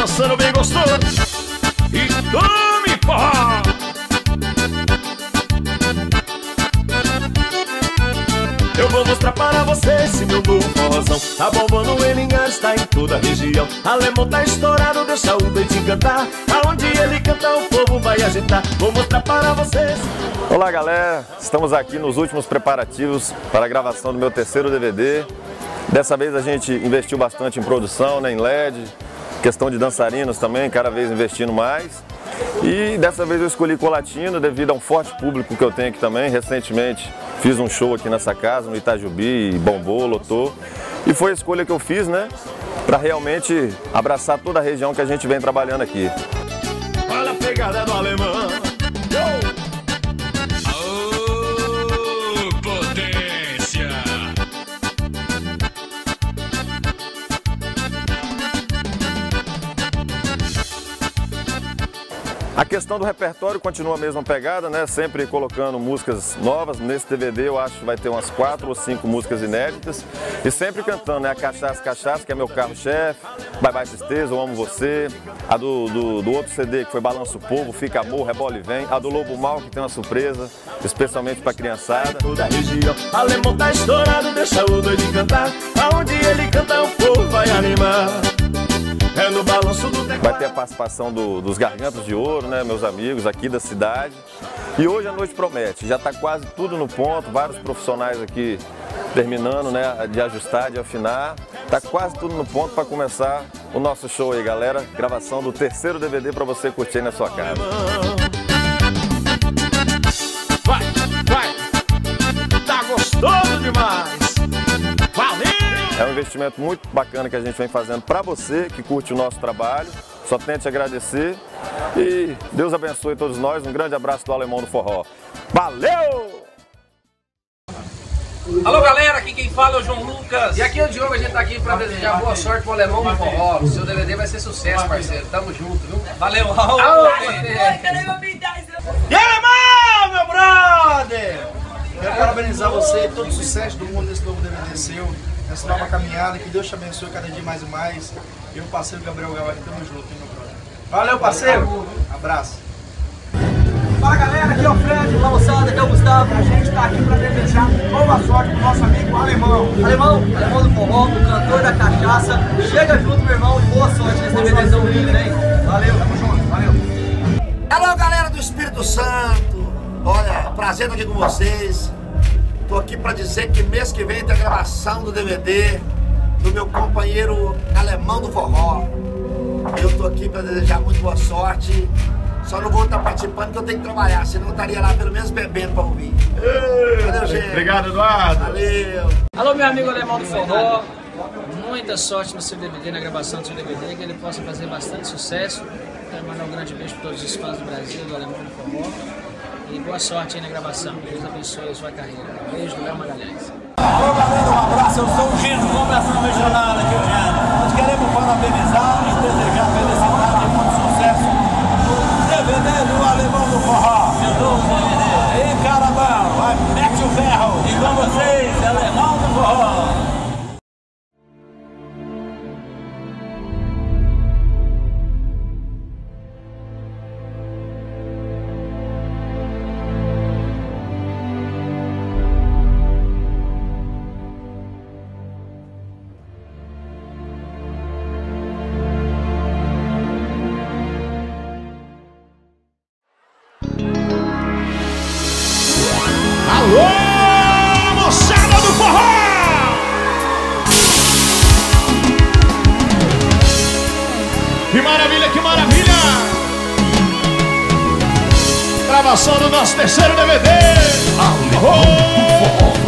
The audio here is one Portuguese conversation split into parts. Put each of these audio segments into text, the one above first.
dançando bem gostoso. E tome forró. Eu vou mostrar para você esse meu novo forrozão. Tá bombando em Linhares, está em toda a região. Alemão tá estourado, deixa o Betinho cantar. Aonde ele canta o povo vai agitar. Vou mostrar para vocês. Olá galera, estamos aqui nos últimos preparativos para a gravação do meu terceiro DVD. Dessa vez a gente investiu bastante em produção, né, em LED, questão de dançarinos também, cada vez investindo mais. E dessa vez eu escolhi Colatina devido a um forte público que eu tenho aqui também. Recentemente fiz um show aqui nessa casa, no Itajubi, e bombou, lotou. E foi a escolha que eu fiz, né, para realmente abraçar toda a região que a gente vem trabalhando aqui. Olha a pegada do alemão. A questão do repertório continua a mesma pegada, né? Sempre colocando músicas novas. Nesse DVD eu acho que vai ter umas 4 ou 5 músicas inéditas. E sempre cantando, né? A Cachaça, Cachaça, que é meu carro-chefe. Bye Bye Tristeza, Eu Amo Você. A do outro CD, que foi Balança o Povo, Fica Amor, Rebola e Vem. A do Lobo Mal, que tem uma surpresa, especialmente pra criançada. Toda a região, alemão tá estourado, deixa o doido cantar. Aonde ele canta, o povo vai animar. É no balanço do teclado. Vai ter a participação dos Gargantas de Ouro, né, meus amigos aqui da cidade. E hoje a noite promete, já está quase tudo no ponto, vários profissionais aqui terminando, né, de ajustar, de afinar. Está quase tudo no ponto para começar o nosso show aí, galera. Gravação do terceiro DVD para você curtir aí na sua casa. Vai, vai, tá gostoso demais. Valeu! É um investimento muito bacana que a gente vem fazendo para você que curte o nosso trabalho. Só tenho a te agradecer e Deus abençoe todos nós. Um grande abraço do Alemão do Forró. Valeu! Alô galera, aqui quem fala é o João Lucas. E aqui é o Diogo, a gente tá aqui pra desejar boa sorte pro Alemão do Forró. O seu DVD vai ser sucesso, parceiro. Tamo junto, viu? Valeu, Raul! E aí, irmão, meu brother! Quero parabenizar você e todo o sucesso do mundo nesse novo DVD seu, nessa nova caminhada, que Deus te abençoe cada dia mais e mais. E o parceiro Gabriel Gavari, tamo junto, hein, meu brother? Valeu, parceiro! Abraço! Fala galera, aqui é o Fred, o moçada, aqui é o Gustavo. A gente tá aqui pra desejar boa sorte pro nosso amigo Alemão. Alemão do Forró, o cantor da cachaça. Chega junto, meu irmão, e boa sorte nesse DVDzão lindo, hein? Valeu, tamo junto, valeu! Alô galera do Espírito Santo, olha, prazer estar aqui com vocês. Tô aqui para dizer que mês que vem tem a gravação do DVD do meu companheiro Alemão do Forró. Eu tô aqui para desejar muito boa sorte. Só não vou estar participando porque eu tenho que trabalhar, senão eu estaria lá pelo menos bebendo para ouvir. Valeu, gente. Obrigado, Eduardo. Valeu. Alô meu amigo Alemão do Forró. Muita sorte no seu DVD, na gravação do seu DVD, que ele possa fazer bastante sucesso. Quero mandar um grande beijo para todos os fãs do Brasil, do Alemão do Forró. E boa sorte aí na gravação. Deus abençoe a sua carreira. Beijo do Léo Magalhães. Alô galera, um abraço. Eu sou o Gino, Conversão Regional aqui, o Gino. Nós queremos parabenizar e desejar felicidade e muito sucesso no DVD do Alemão do Forró. Meu novo DVD. E caramba, vai, mete o ferro. E com vocês, Alemão do Forró. Alô, moçada do forró! Que maravilha, que maravilha! Gravação do nosso terceiro DVD. Alô!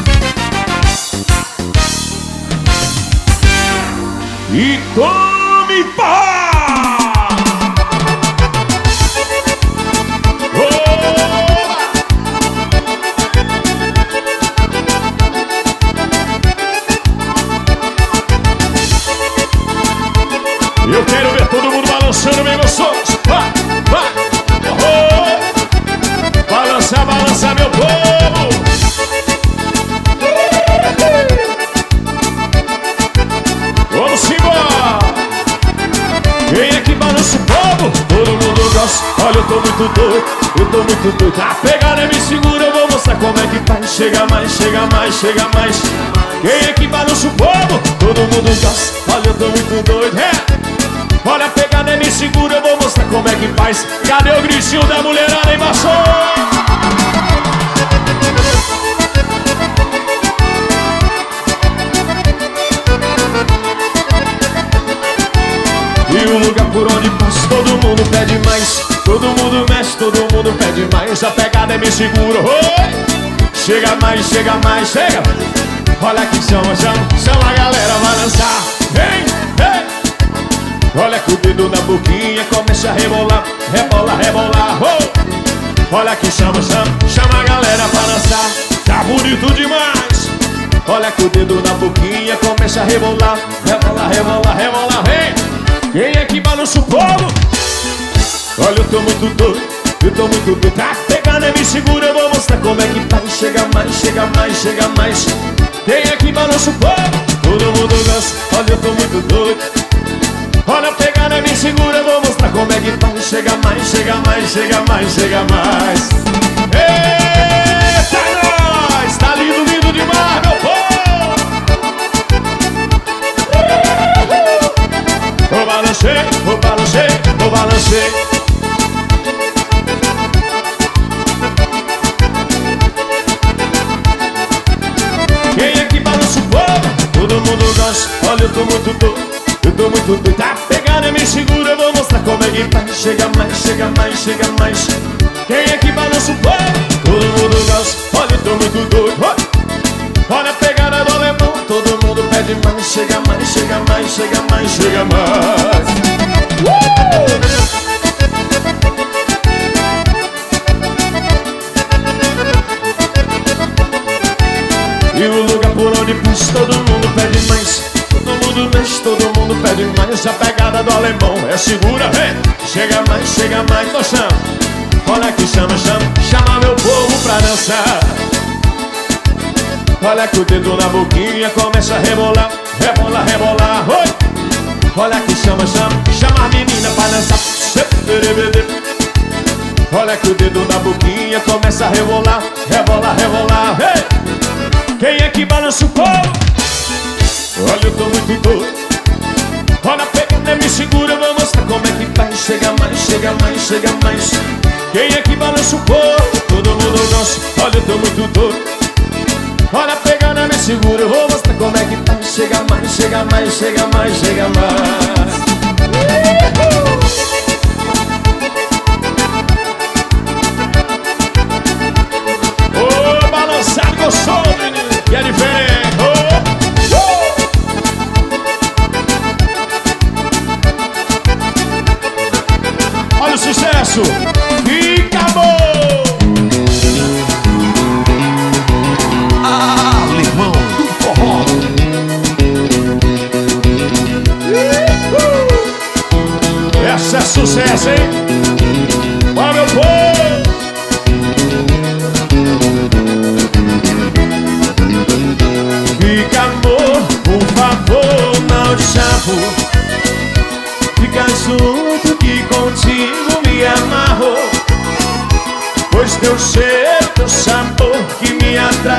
E tome Homem Forró! Eu quero ver todo mundo balançando bem gostoso. Vai, vai, oh. Balança, balança, meu povo. Vamos embora. Quem é que balança o povo? Todo mundo gosta. Olha, eu tô muito doido, eu tô muito doido. A pegada me segura, eu vou mostrar como é que faz. Chega mais, chega mais, chega mais. Quem é que balança o povo? Todo mundo gosta. Olha, eu tô muito doido, Olha a pegada, me segura, eu vou mostrar como é que faz. Cadê o gritinho da mulherada embaixo? E o lugar por onde passo, todo mundo pede mais. Todo mundo mexe, todo mundo pede mais. A pegada me segura, chega mais, chega mais, chega. Olha que chama, chama, chama a galera a balançar. Vem, vem. Olha que o dedo na boquinha começa a rebolar, rebola, rebolar, Olha que chama, chama, chama a galera pra dançar. Tá bonito demais. Olha que o dedo na boquinha começa a rebolar, rebola, rebola, rebola, vem. Quem é que balança o povo? Olha, eu tô muito doido, eu tô muito doido. Tá pegando, me segura, eu vou mostrar como é que faz. Chega mais, chega mais, chega mais. Quem é que balança o povo? Todo mundo dança. Olha, eu tô muito doido. Olha a pegada, me segura, eu vou mostrar como é que faz. Chega mais, chega mais, chega mais, chega mais. Eita, nós! Tá lindo, lindo demais, meu povo! Eu balancei, eu balancei, eu balancei. Quem é que balança o povo? Todo mundo dança. Olha, eu tô muito doido, eu tô muito doido. Tá pegada, me segura, eu vou mostrar como é que faz. Chega mais, chega mais, chega mais. Quem é que balança o povo? Todo mundo dança. Olha, eu tô muito doido. Olha a pegada do alemão. Todo mundo pede mais. Chega mais, chega mais, chega mais, chega mais. E o lugar por onde pus, todo mundo pede mais. Todo mundo mexe, todo mundo pede mais. A pegada do alemão é segura, chega mais, tô chama. Olha que chama, chama, chama meu povo pra dançar. Olha que o dedo na boquinha começa a rebolar, rebola, rebolar, Olha que chama, chama, chama a menina pra dançar. Olha que o dedo na boquinha começa a rebolar, rebola, rebolar, Quem é que balança o povo? Olha, eu tô muito doido. Olha a pegada, me segura, eu vou mostrar como é que faz. Chega mais, chega mais, chega mais. Quem é que balança o povo? Todo mundo dança. Olha, eu tô muito doido. Olha a pegada, me segura, eu vou mostrar como é que faz. Chega mais, chega mais, chega mais, chega mais. Ô, balançado gostoso, menino, que é diferente. Olha o sucesso, fica bom. Alemão do forró. Essa é sucesso, hein? Olha, meu povo. Fica, amor, por favor, não te chamo. Fica junto que contigo me amarro. Pois teu cheiro, teu sabor que me atrai.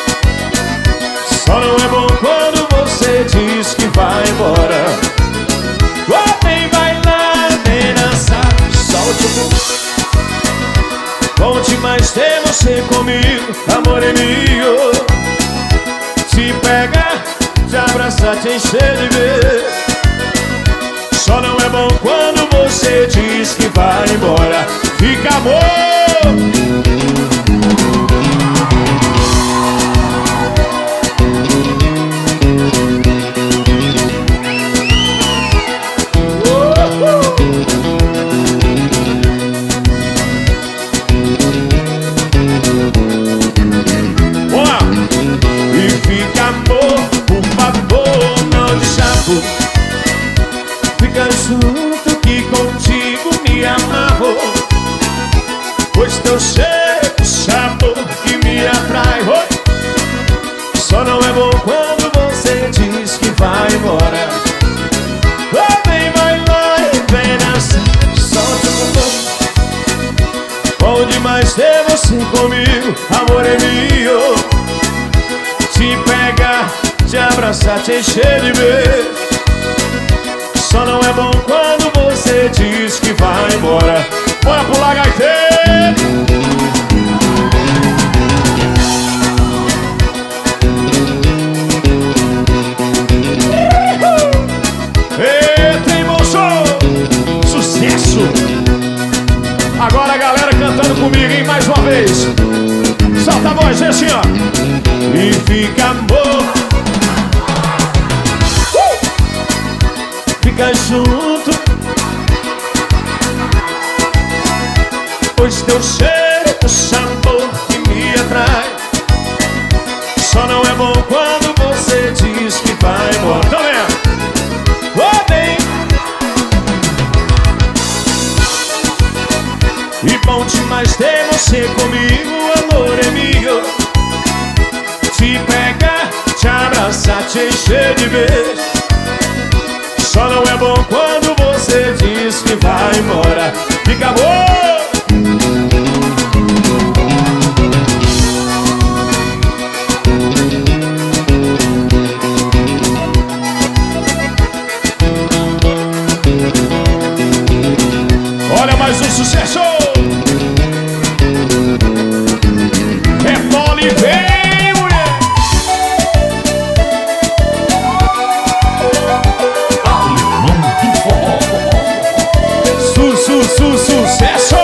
Só não é bom quando você diz que vai embora. Vem bailar, vem dançar, solte o bumbum. Conte mais ter você comigo, amor é meu. Te pegar, te abraçar, te encher de ver. Só não é bom quando você diz que vai embora. Fica, amor. abraçar, te encher de beijo. Só não é bom quando você diz que vai embora. Bora pular, gaiteiro. Tem bom som, sucesso. Agora a galera cantando comigo, hein? Mais uma vez. Solta a voz, assim, ó. E fica amor, fica junto, pois teu cheiro, teu sabor que me atrai. Só não é bom quando você diz que vai embora. Tá vendo? Oh, bem. E bom demais ter você comigo, amor é meu. Te pegar, te abraçar, te encher de beijo. Só não é bom quando você diz que vai embora. Fica bom. Olha mais um sucesso. Rebola e vem, mulher. Alemão do Forró. Sucesso.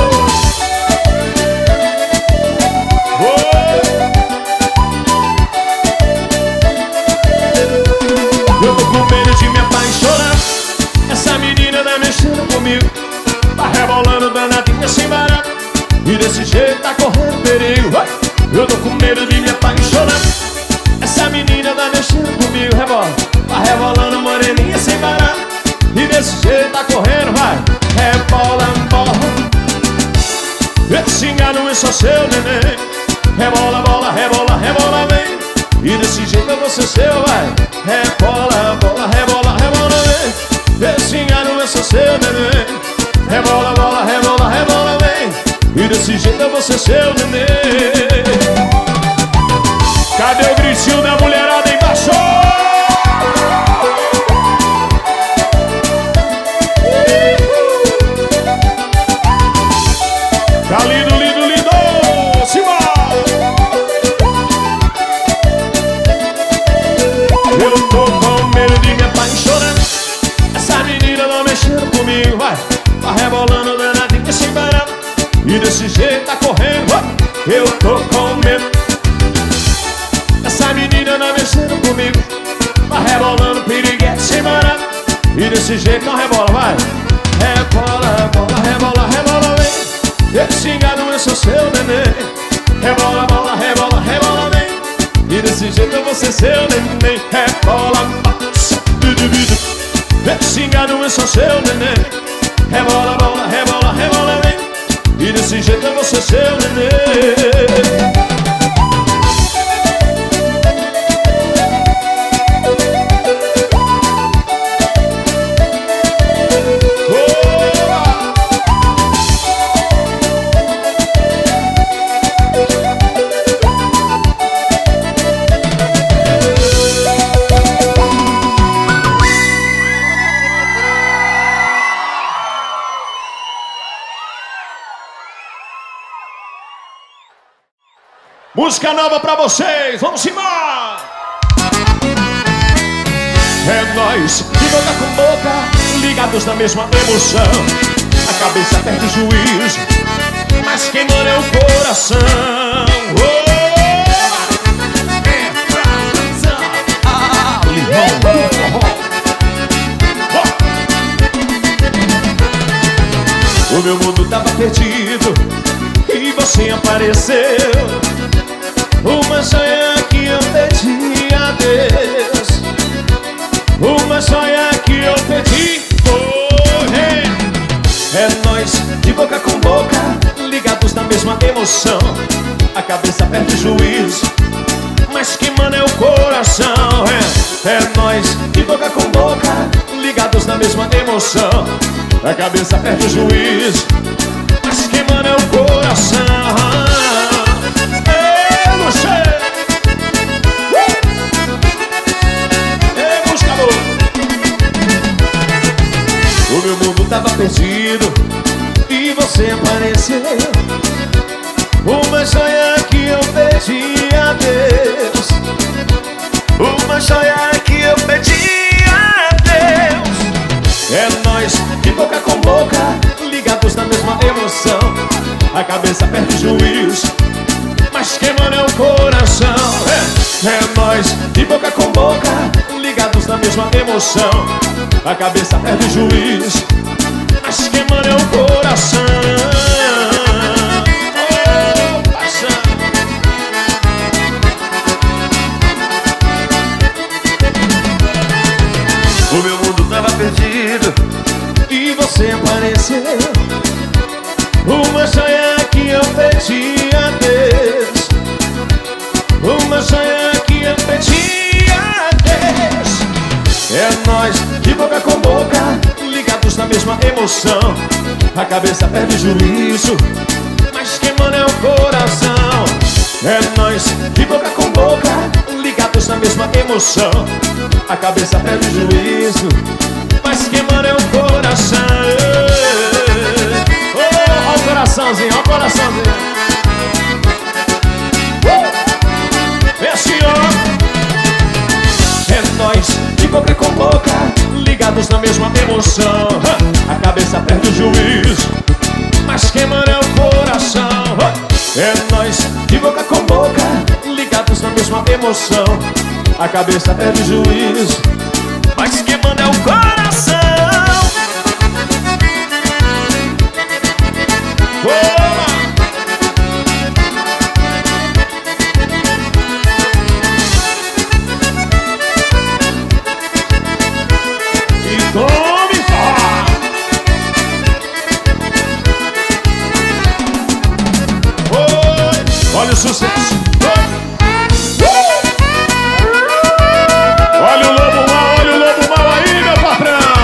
Eu tô com medo de me apaixonar. Essa menina tá mexendo comigo, tá rebolando danadinha sem barato, e desse jeito tá correndo perigo. Eu tô com medo de me apaixonar. Essa menina tá mexendo comigo, rebola, tá rebolando moreninha sem barato, e desse jeito tá correndo, vai. Rebola, bola. Esse engano é só seu neném. Rebola, bola, rebola, rebola, vem. E desse jeito eu vou ser seu, vai. Rebola, bola, rebola, rebola, vem. Esse engano é só seu neném. Rebola, bola, rebola, rebola, vem. E desse jeito eu vou ser seu neném. Cadê o gritinho da mulherada embaixo? Tá lindo, lindo, lindo. Simbora. Eu tô com medo de me apaixonar. Essa menina não mexendo comigo, vai. Tá rebolando danadinha sem barato, e desse jeito tá correndo, vai. Eu tô com medo. Essa menina não mexendo comigo, tá rebolando piriguete sem barato, e desse jeito não rebola, vai. Rebola, bola, rebola, rebola, vem. Esse engano é só seu neném. Rebola, bola, rebola, rebola, vem. E desse jeito eu vou ser seu neném. Rebola, esse engano é só seu neném. Rebola, bola, rebola, rebola, vem. E desse jeito eu vou ser seu neném. Música nova pra vocês, vamos embora! É nós, de boca com boca, ligados na mesma emoção. A cabeça perde o juízo, mas quem manda é o coração. Alemão do Forró. O meu mundo tava perdido e você apareceu. Uma joia que eu pedi a Deus, uma joia que eu pedi foi. É nós, de boca com boca, ligados na mesma emoção. A cabeça perde o juízo, mas quem manda é o coração. É nós, de boca com boca, ligados na mesma emoção. A cabeça perde o juízo, mas quem manda é o coração. apareceu uma joia que eu pedi a Deus, uma joia que eu pedi a Deus. É nós de boca com boca, ligados na mesma emoção. A cabeça perde o juízo, mas queimando é o coração. É nós de boca com boca, ligados na mesma emoção. A cabeça perde o juízo, mas queimando é o coração. Oh, paixão. O meu mundo tava perdido E você apareceu, uma joia que eu pedi a Deus, uma joia que eu pedi a Deus. É nós de boca com boca, ligados na mesma emoção. A cabeça perde o juízo, mas queimando é o coração. É nós de boca com boca, ligados na mesma emoção. A cabeça perde o juízo, mas queimando é o coração. Ó o coraçãozinho, ó o coraçãozinho. Esse ó. É nós de boca com boca, ligados na mesma emoção. A cabeça perde o juízo, mas queimando é o coração. É nós de boca com boca, ligados na mesma emoção. A cabeça perde o juízo, mas queimando é o coração. E tome fora. Olha o sucesso. Olha o lobo mal aí, meu patrão.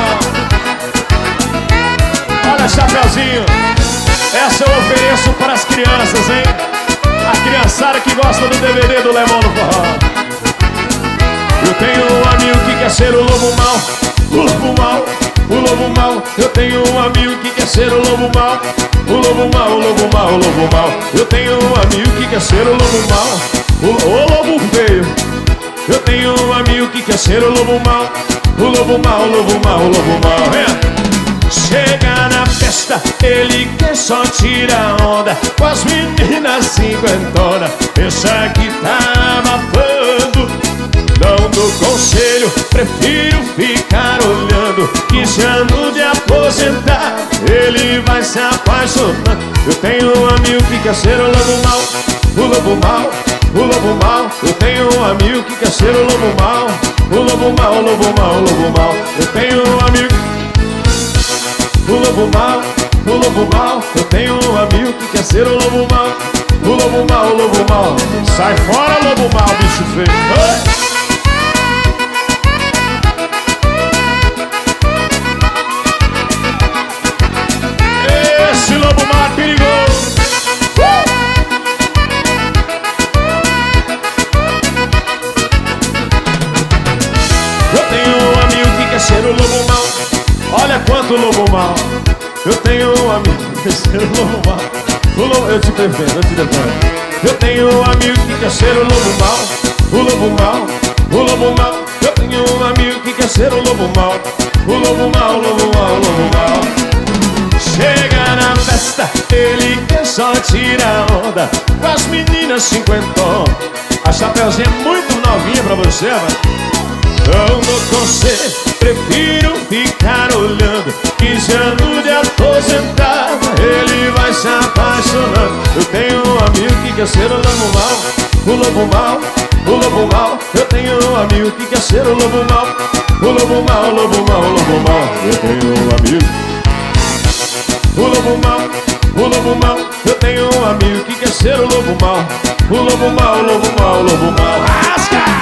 Olha, chapeuzinho, essa eu ofereço para as crianças, hein? A criançada que gosta do DVD do Lemão no Forró. Eu tenho um amigo que quer ser o lobo mal, o lobo mal, o lobo mal. Eu tenho um amigo que quer ser o lobo mal, o lobo mal, o lobo mal, o lobo mal. Eu tenho um amigo que quer ser o lobo mal, o lobo feio. Eu tenho um amigo que quer ser o lobo mal, o lobo mal, o lobo mal, o lobo mal. Chega na festa, ele quer só tirar onda com as meninas cinquentonas. Pensa que tá abafando, não dou conselho, prefiro ficar olhando. 15 anos de aposentar, ele vai se apaixonando. Eu tenho um amigo que quer ser o lobo mal, o lobo mal, o lobo mal. Eu tenho um amigo que quer ser o lobo mal, o lobo mal, o lobo mal, o lobo mal. Eu tenho um amigo, o lobo mal, o lobo mal. Eu tenho um amigo que quer ser o lobo mal, o lobo mal, o lobo mal. Sai fora, lobo mal, bicho feio. Esse lobo mal é perigoso. Eu tenho um amigo que quer ser o lobo mal. Olha quanto lobo mal. Eu tenho um amigo que quer ser o lobo mal. Eu te defendo, eu te defendo. Eu tenho um amigo que quer ser o lobo mal, o lobo mal, o lobo mal. Eu tenho um amigo que quer ser o lobo mal, o lobo mal, o lobo mal, o lobo mal. Chega na festa, ele quer só tirar onda com as meninas cinquentonas. A Chapeuzinha é muito novinha pra você, mano. Não dou conselho, prefiro ficar olhando. 15 anos de aposentada, ele vai se apaixonando. Eu tenho um amigo que quer ser o lobo mal, o lobo mal, o lobo mal. Eu tenho um amigo que quer ser o lobo mal, o lobo mal, o lobo mal, o lobo mal. Eu tenho um amigo, o lobo mal, o lobo mal. Eu tenho um amigo que quer ser o lobo mal, o lobo mal, o lobo mal, o lobo mal. Rasga!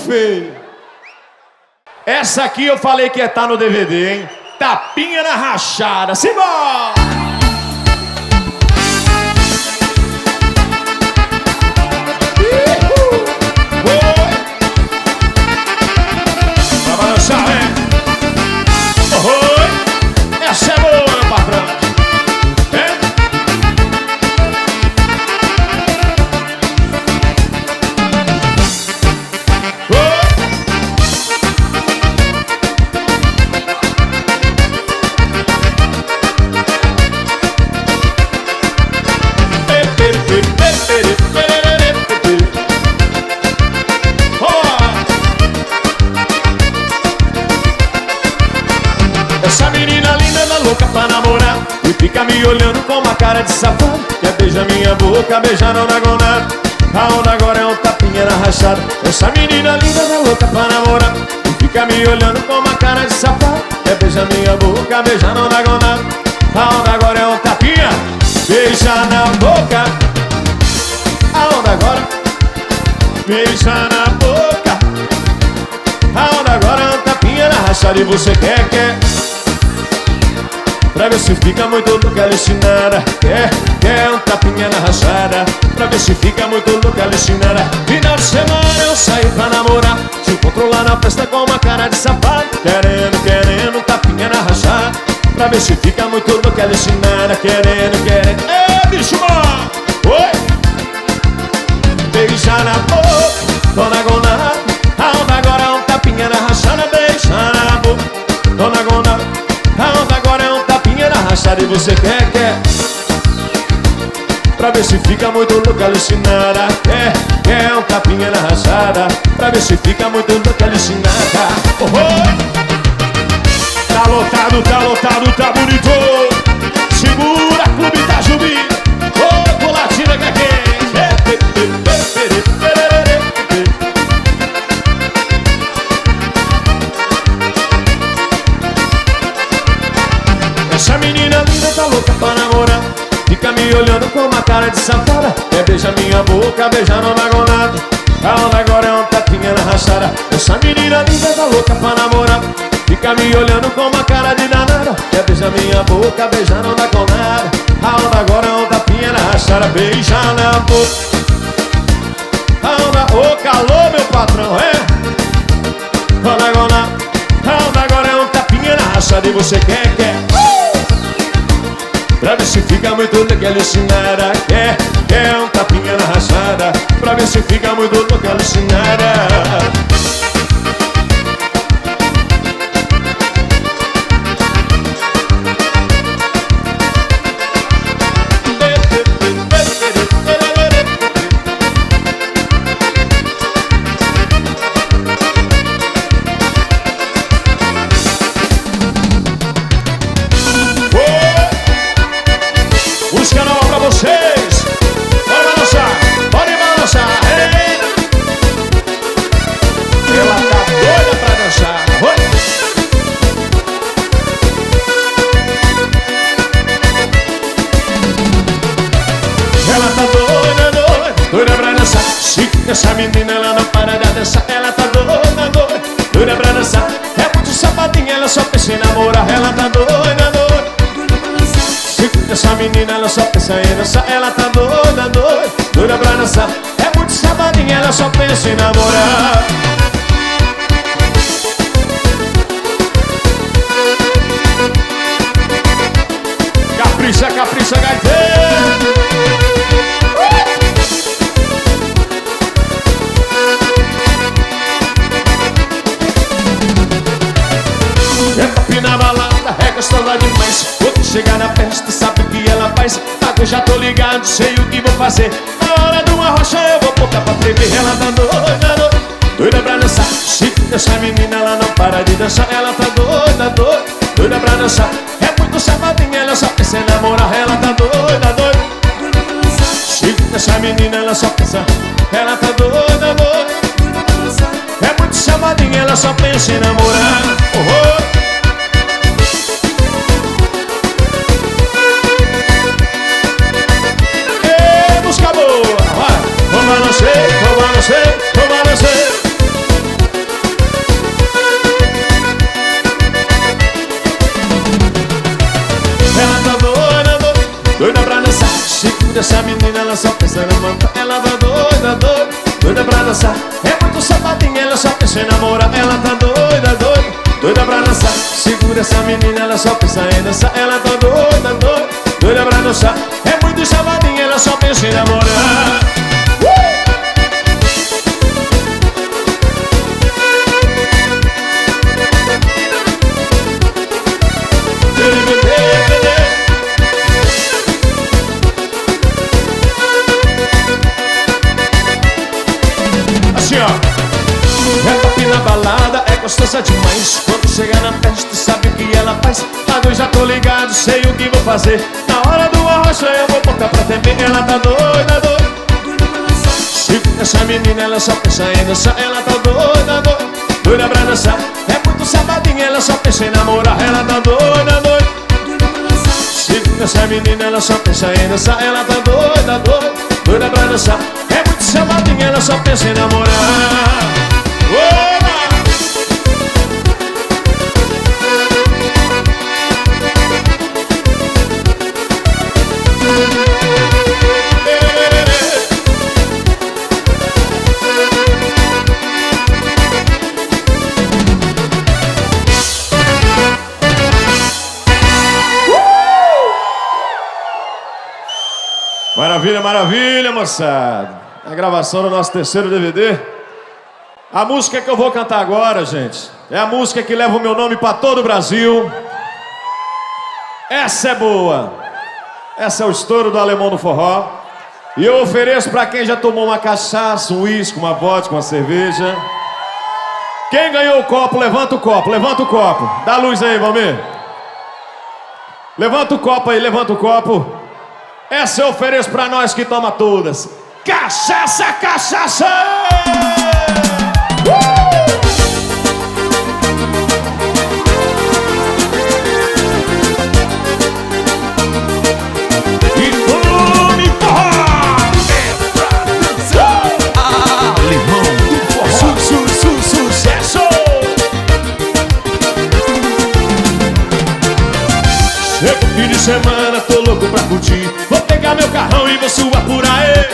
feio. Essa aqui eu falei que ia estar no DVD, hein? Tapinha na rachada. Simbora! Vai balançar, hein? Oi! Essa é boa, meu patrão. Essa menina linda anda louca pra namorar e fica me olhando com uma cara de safado. Quer beijar minha boca, beijar não dá nada. A onda agora é um tapinha na rachada. Essa menina linda anda louca pra namorar e fica me olhando com uma cara de safado. Quer beijar minha boca, beijar não dá nada. A onda agora é um tapinha, beija na boca. A onda agora, beija na boca. A onda agora é um tapinha na rachada e você quer. Pra ver se fica muito louca, alucinada. Quer um tapinha na rachada. Pra ver se fica muito louca, alucinada. Final de semana eu saí pra namorar. Se encontro lá na festa com uma cara de safado. Querendo um tapinha na rachada. Pra ver se fica muito louca, alucinada. Querendo. Ei, bicho, mano! Oi! Beija na boca, dona Gonada. A onda agora é um tapinha na rachada. Beija na boca, dona Gonada. A onda agora é um tapinha na rachada e você quer. Pra ver se fica muito louca, alucinada. Quer um tapinha na rachada. Pra ver se fica muito louca, alucinada. Tá lotado, tá bonito. Segura, clube tá Jubi. Colatina que é quente. Essa menina linda tá louca pra namorar. Fica me olhando com uma cara de safada. Quer beijar minha boca, beijar não dá nada. A onda agora é um tapinha na rachada. Essa menina linda tá louca pra namorar. Fica me olhando com uma cara de danada. Quer beijar minha boca, beijar não dá nada. A onda agora é um tapinha na rachada. Beija na boca. A onda, ô calor meu patrão, é? Onda agora, a onda agora é um tapinha na rachada e você quer. Pra ver se fica muito louca, alucinada. Quer um tapinha na rachada. Pra ver se fica muito louca, alucinada. Música nova pra vocês. Pode balançar, ei. Ela tá doida pra dançar. Oi. Ela tá doida pra dançar. Se essa menina ela não para de dançar. Ela tá doida pra dançar. É muito safadinha, ela só pensa em namorar. Ela tá doida. Essa menina ela só pensa em dançar. Ela tá doida pra dançar. É muito safadinha, ela só pensa em namorar. Capricha, gaiteiro. É top na balada, é gostosa demais. Quando chegar na festa, sabe o que ela faz? Eu já tô ligado, sei o que vou fazer. Na hora de uma rocha eu vou botar pra tremer. Ela tá doida pra dançar. Se essa menina ela não para de dançar. Ela tá doida pra dançar. É muito safadinha, ela só pensa em namorar. Ela tá doida. Se essa menina ela só pensa. Ela tá doida. É muito safadinha, ela só pensa em namorar. Música boa, vai. Vamos a não ser. dançar. É muito safadinha, ela só pensa em namorar. Ela tá doida, doida, doida pra dançar. Segura essa menina, ela só pensa em dançar. Ela tá doida, doida, doida pra dançar. É muito safadinha, ela só pensa em namorar. Assim, ó. É top na balada, é gostosa demais. Quando chega na festa, sabe o que ela faz. Mas eu já tô ligado, sei o que vou fazer. Na hora do arrocha eu vou botar pra tremer. Ela tá doida, doida, segura essa menina, ela só pensa em dançar. Ela tá doida, doida, doida pra dançar. É muito safadinha, ela só pensa em namorar. Ela tá doida, doida, segura essa menina, ela só pensa em dançar. Ela tá doida, doida, doida pra dançar. É muito safadinha, ela só pensa em namorar. Maravilha, maravilha, moçada. A gravação do nosso terceiro DVD. A música que eu vou cantar agora, gente, é a música que leva o meu nome pra todo o Brasil. Essa é boa. Essa é o estouro do Alemão do Forró. E eu ofereço pra quem já tomou uma cachaça, um uísque, uma vodka, uma cerveja. Quem ganhou o copo, levanta o copo, levanta o copo. Dá luz aí, Valmir. Levanta o copo aí, levanta o copo. Essa eu ofereço pra nós que toma todas. Cachaça, cachaça! E come forró! Alemão do Forró. Sucesso! Chega o fim de semana, tô louco pra curtir. Vou pegar meu carrão e vou suar por aí.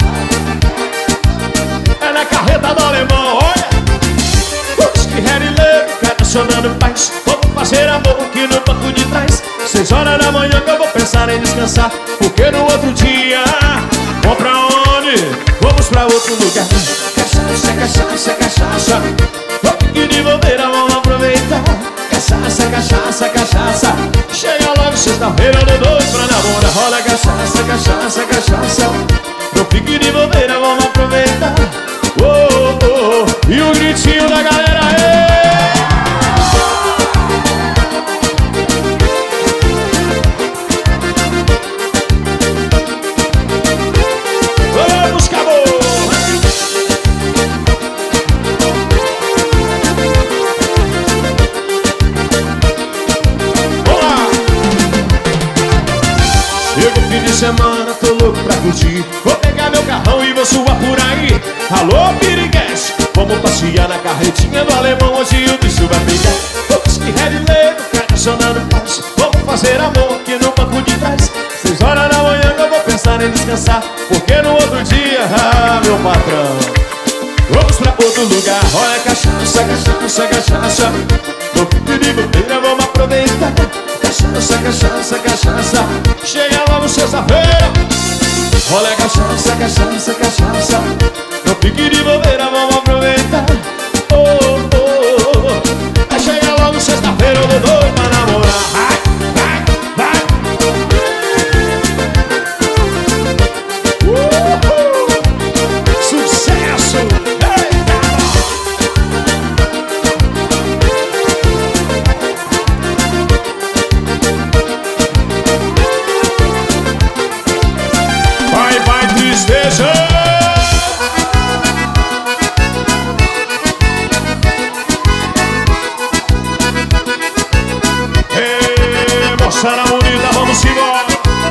É na carreta do Alemão, olha. Que Red cadacionando paz. Vamos fazer amor aqui no banco de trás. 6 horas da manhã que eu vou pensar em descansar. Porque no outro dia, vamos pra onde? Vamos pra outro lugar. Cachaça, cachaça, cachaça. Vou pique de bobeira, vamos aproveitar. Cachaça, cachaça, cachaça. Chega logo sexta-feira, do doido pra namorar. Rola cachaça, cachaça, cachaça. No pique de bobeira, vamos aproveitar. Oh, oh, oh. E o gritinho da galera aí. Vamos, acabou. Chega o fim de semana, tô louco pra curtir. Vou pegar meu carrão e vou suar por aí. Alô, piriguete, vamos passear na carretinha do Alemão. Hoje o bicho vai pegar. Vamos que Red Lego, cadacionando paz. Vamos fazer amor aqui no banco de trás. 6 horas da manhã que eu vou pensar em descansar. Porque no outro dia, meu patrão, vamos pra outro lugar. Olha cachaça, cachaça, cachaça. No pique de bobeira, vamos aproveitar. Cachaça, cachaça, cachaça. Chega logo sexta-feira. Olha cachaça, cachaça, cachaça. No pique de bobeira, vamos aproveitar. Oh, oh, oh, oh. Aí chega logo sexta-feira, eu vou doido pra namorar. Vai, vai, vai. Sucesso! Vai, vai, tristeza! Moçada bonita, vamos embora.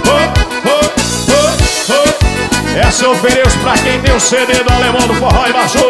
Essa eu ofereço pra quem tem o CD do Alemão do Forró e baixou.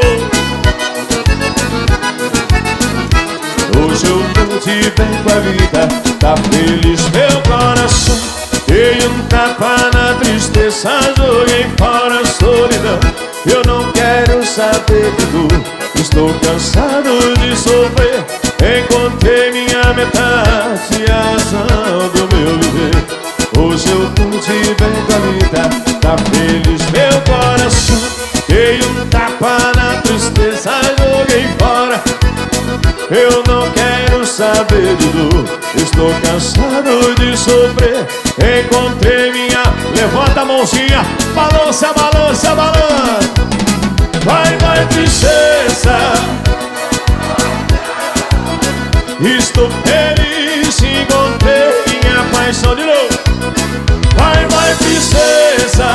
Hoje eu tô de bem com a vida, tá feliz meu coração. Dei um tapa na tristeza, joguei fora a solidão. Eu não quero saber de dor. Estou cansado de sofrer. Encontrei minha metade, a razão do meu viver. Hoje eu tô de bem com a vida, tá feliz meu coração. Dei um tapa na tristeza, joguei fora. Eu não quero saber de dor. Estou cansado de sofrer. Encontrei minha... Levanta a mãozinha, balança, balança, balança. Vai, vai, princesa. Estou feliz, encontrei minha paixão de novo. Vai, vai, princesa.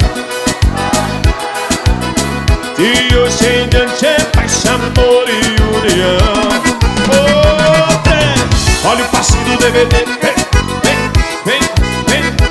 E hoje em diante é paz, amor e união. Oh, olha o passinho do DVD. Vem, vem, vem, vem.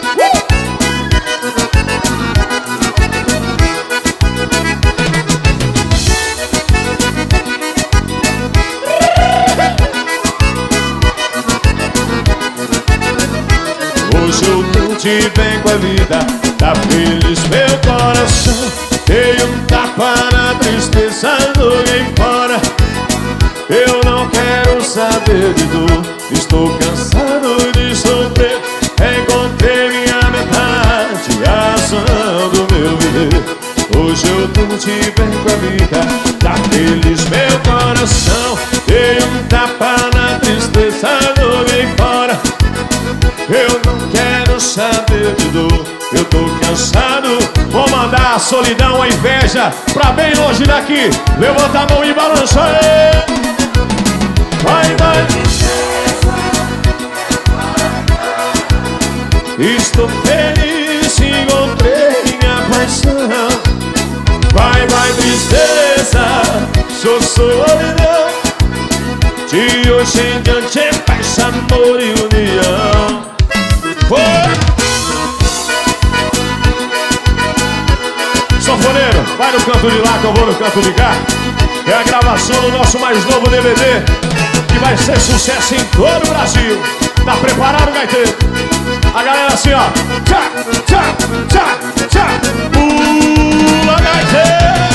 Hoje eu tô de bem com a vida, tá feliz meu coração. Dei um tapa na tristeza, joguei fora. Eu não quero saber de dor. Estou cansado de sofrer. Encontrei minha metade, a razão do meu viver. Hoje eu tô de bem com a vida, tá feliz meu coração. Dei um tapa na tristeza, joguei fora. Eu não quero saber de dor. Eu tô cansado. Vou mandar a solidão, a inveja pra bem longe daqui. Levanta a mão e balança. Vai, vai. Estou feliz, encontrei minha paixão. Vai, vai, tristeza. Sou solidão. De hoje em diante é paz, amor e união. Sanfoneiro, vai no canto de lá que eu vou no canto de cá. É a gravação do nosso mais novo DVD, que vai ser sucesso em todo o Brasil. Tá preparado, gaiteiro? A galera assim, ó. Tchá, tchá, tchá, tchá. Pula, gaiteiro.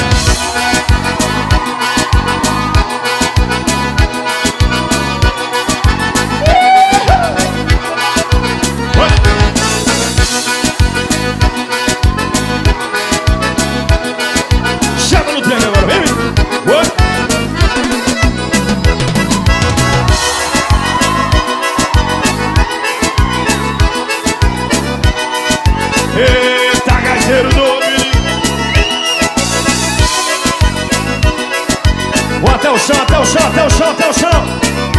Eita, gaiteiro do menino. Vou até o chão, até o chão, até o chão, até o chão.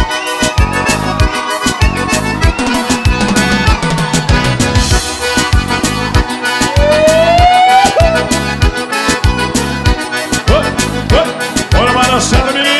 Bora balançando, menino.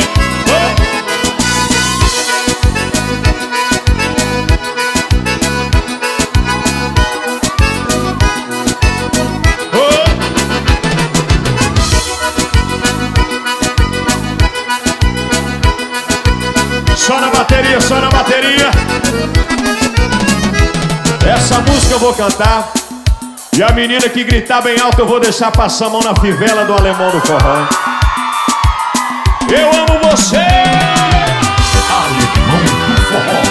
Só na bateria, só na bateria. Essa música eu vou cantar. E a menina que gritar bem alto eu vou deixar passar a mão na fivela do Alemão do Forró. Eu amo você, Alemão do Forró.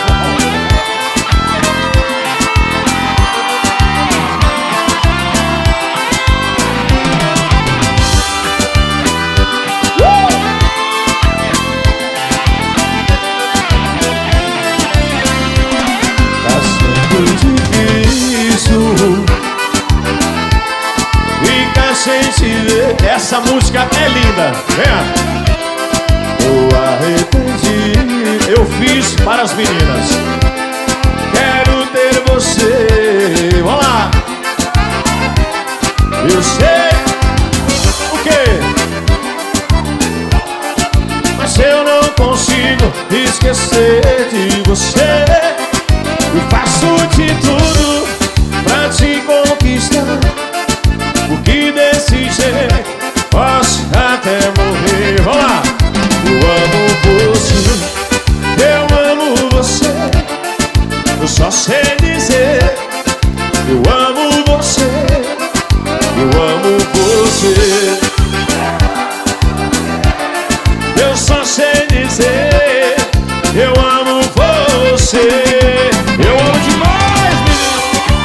Difícil ficar sem te ver. Essa música é linda, vem. Tô arrependido, eu fiz para as meninas. Quero ter você. Vamos lá. Eu sei o quê? Mas eu não consigo esquecer de você. Eu faço de tudo pra te conquistar. Porque desse jeito posso até morrer. Vamos lá! Eu amo você, eu amo você. Eu só sei dizer eu amo você, eu amo você. você. Eu amo demais, menino.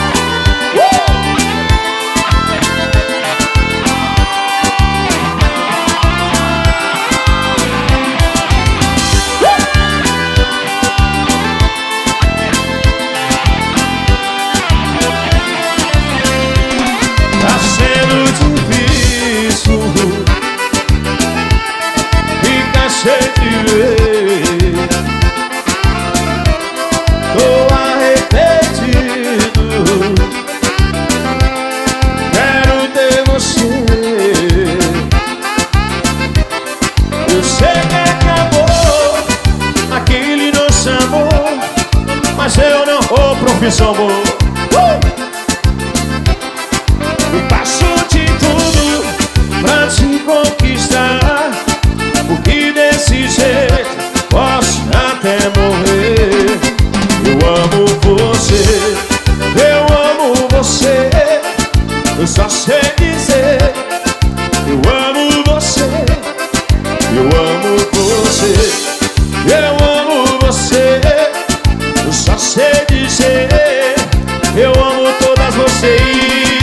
Tá sendo difícil ficar sem te ver. Tô arrependido, quero ter você. Eu sei que acabou aquele nosso amor, mas eu não vou profissão amor. Eu passo de tudo pra te conquistar, porque desse jeito posso até morrer. Eu amo você, eu amo você, eu só sei dizer. Eu amo você, eu amo você, eu amo você, eu só sei dizer. Eu amo todas vocês.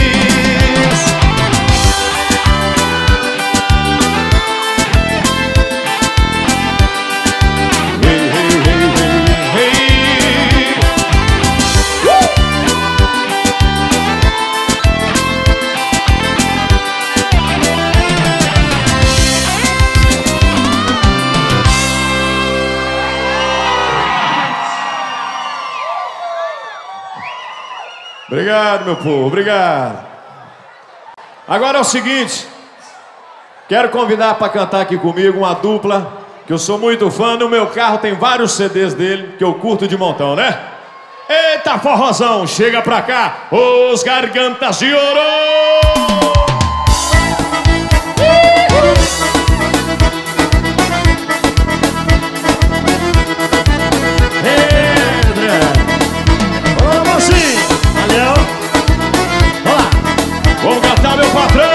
Obrigado, meu povo, obrigado. Agora é o seguinte, quero convidar para cantar aqui comigo uma dupla que eu sou muito fã. No meu carro tem vários CDs dele que eu curto de montão, né? Eita, forrozão, chega pra cá, os Gargantas de Ouro! Vamos cantar, meu patrão!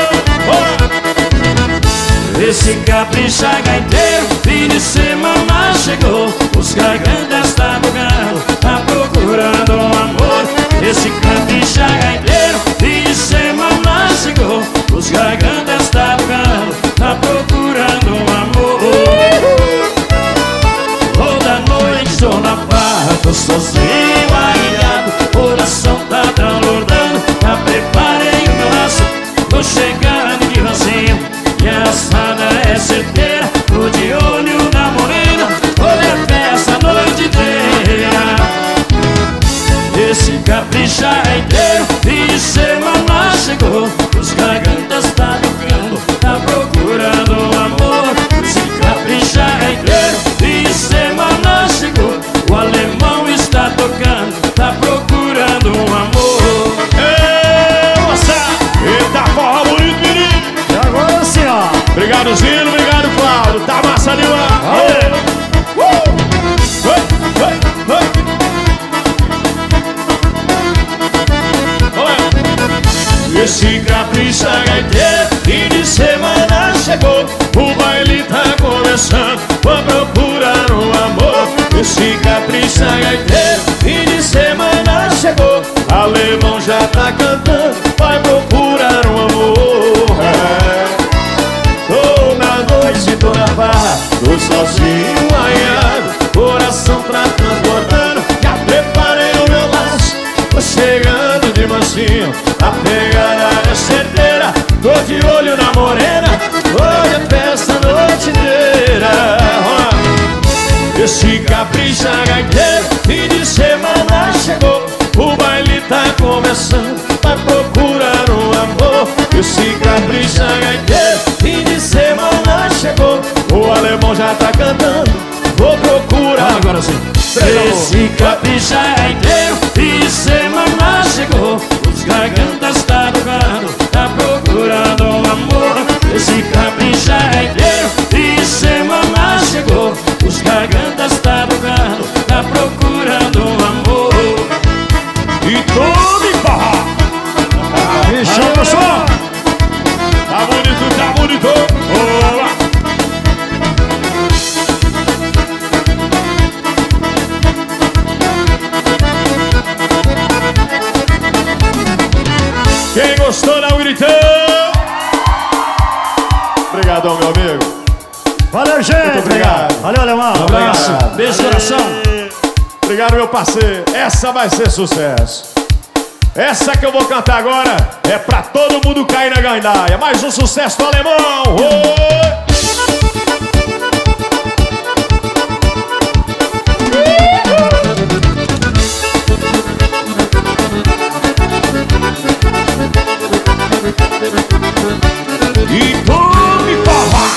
Esse capricha gaiteiro, fim de semana chegou. Os Gargantas tá bugando, tá procurando um amor. Esse capricha gaiteiro, fim de semana chegou. Os Gargantas tá bugando, tá procurando um amor. Toda noite estou na barra, tô sozinho, arriado. Coração tá transbordando, já preparei o meu laço. Tô chegando de rosinha, e a assada é certeira. Tô de olho na morena, olha festa a noite inteira. Esse capricha é inteiro, fim de semana chegou. Os Gargantas tá tocando, tá procurando um amor. Esse capricha é inteiro, fim de semana chegou. O alemão está tocando, tá procurando um amor. Eita, forró bonito, menino! E agora sim, ó. Obrigado, Zino, obrigado, Cláudio. Tá massa demais! Esse capricha gaiteiro, fim de semana chegou. O baile tá começando, vou procurar um amor. Esse capricha gaiteiro, fim de semana chegou. Alemão já tá cantando, vai procurar um amor. Tô na noite, tô na barra, tô sozinho, aiado. Coração tá transbordando, já preparei o meu laço. Tô chegando de mansinho, a pegada é certeira. Tô de olho na morena, hoje é festa a noite inteira. Esse capricha gaiteiro, fim de semana chegou. O baile tá começando, vai procurar um amor. Esse capricha gaiteiro, fim de semana chegou. O alemão já tá cantando, vou procurar. Agora sim. Esse capricha gaiteiro, fim de semana chegou. Os Gargantas tá tocando, tá procurando um amor. Esse capricha gaiteiro, fim de semana chegou. Os Gargantas tá tocando, tá procurando um amor. E tome barra! E chama o som! Tá bonito, tá bonito! Olá! Quem gostou, dá um gritão. Obrigadão, meu amigo. Valeu, gente. Muito obrigado. Valeu, Alemão. Um abraço. Beijo no coração. Obrigado, meu parceiro. Essa vai ser sucesso. Essa que eu vou cantar agora é pra todo mundo cair na gandaia. Mais um sucesso do Alemão. Oi! E tome forró.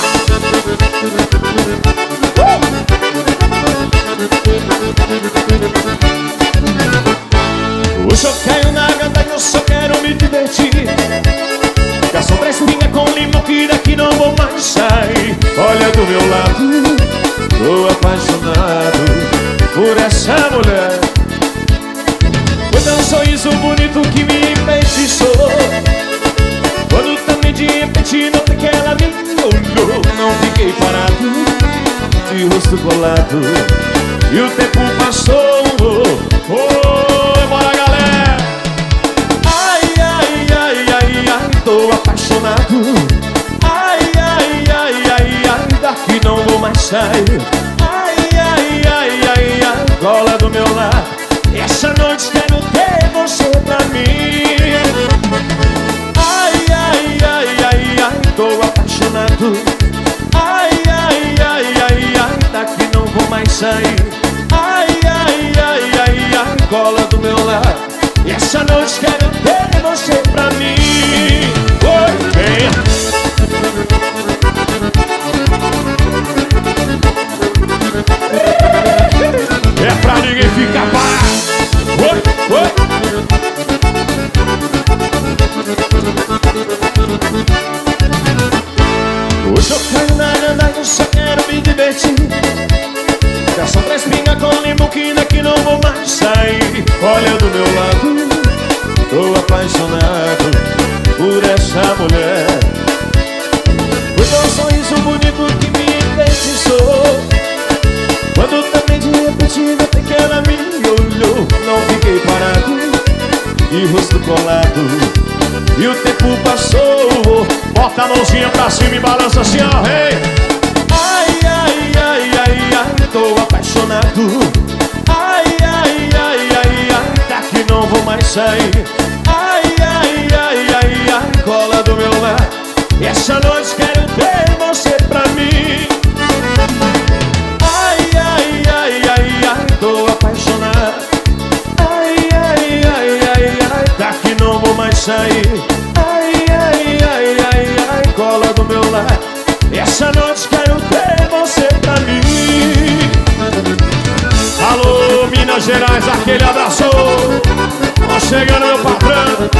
Hoje eu caio na gandaia, eu só quero me divertir. Garçom, presta pinga com limão que daqui não vou mais sair. Olha do meu lado, tô apaixonado por essa mulher. Foi tão sorriso bonito que me enfeitiçou. Quando também de repente notei que ela me olhou. Não fiquei parado, de rosto colado, e o tempo passou. Bora, galera! Ai, ai, ai, ai, ai, tô apaixonado. Ai, ai, ai, ai, ai, daqui não vou mais sair. Ai, ai, ai, ai, ai, cola do meu lado. Essa noite quero ter você pra mim. Ai, ai, ai, ai, ai, tô apaixonado. Ai, ai, ai, ai, ai, daqui não vou mais sair. Ai, ai, ai, ai, ai, cola do meu lado. Essa noite quero ter você pra mim. Oi, venha. É pra ninguém ficar parado. Oi, oi. Hoje eu caio na gandaia, eu só quero me divertir. Garçom, traz pinga com limão que daqui não vou mais sair. Olha do meu lado, tô apaixonado por essa mulher. Foi tão sorriso bonito que me enfeitiçou. Quando também de repente notei que ela me olhou. Não fiquei parado, de rosto colado, e o tempo passou. Bota a mãozinha pra cima e balança assim, ó, hey. Ai, ai, ai, ai, ai, tô apaixonado. Ai, ai, ai, ai, ai, daqui não vou mais sair. Ai, ai, ai, ai, ai, cola do meu lado. Essa noite quero ter você pra mim. Ai, ai, ai, ai, ai, tô apaixonado. Ai, ai, ai, ai, ai, daqui não vou mais sair. Ai, ai, ai, ai, ai, cola do meu lado. Essa noite quero ter você pra mim. Alô, Minas Gerais, aquele abraço. Ó, chegando meu patrão.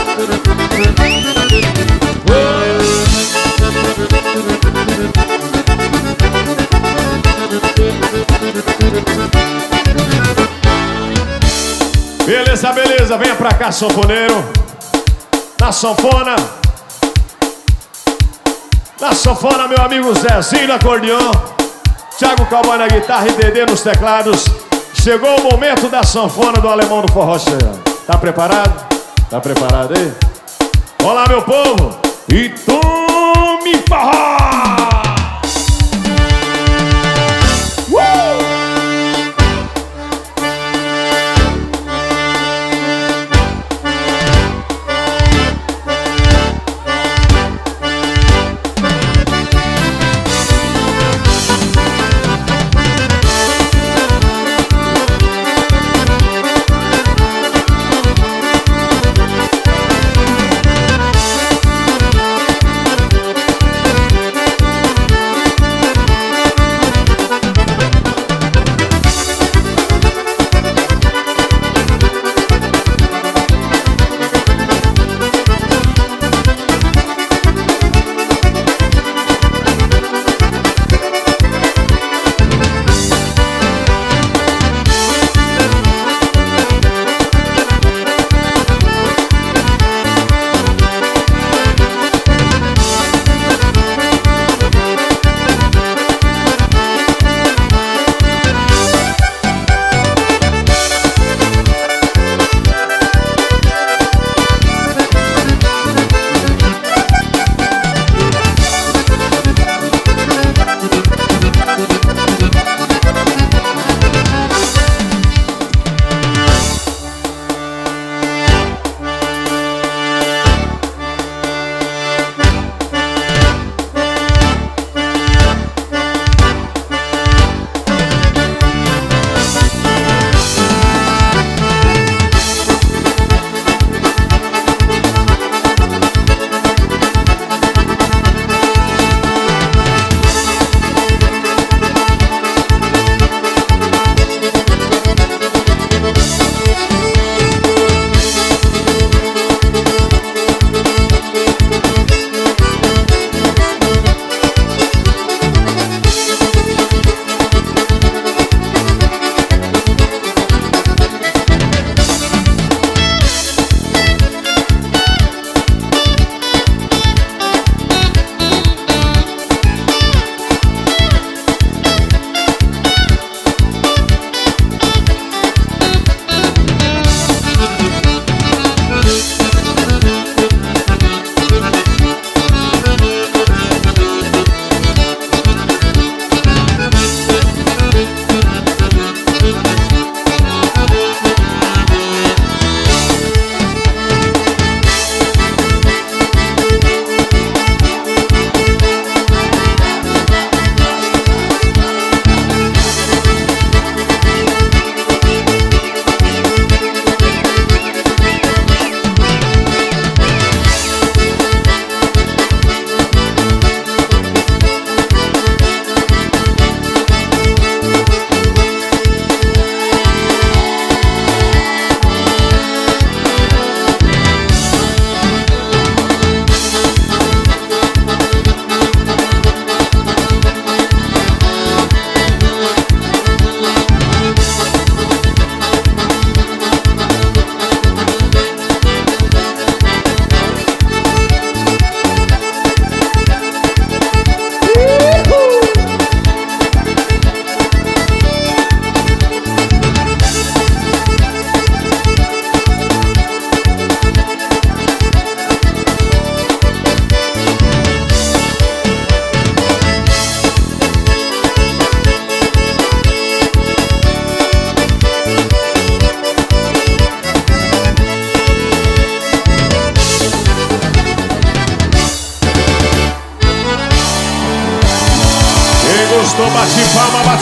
Beleza, beleza, venha pra cá, sanfoneiro. Na sanfona, meu amigo Zezinho no acordeão, Thiago Cowboy na guitarra e Dedê nos teclados. Chegou o momento da sanfona do Alemão do Forró chegando. Tá preparado? Tá preparado aí? Olá, meu povo, e tome forró!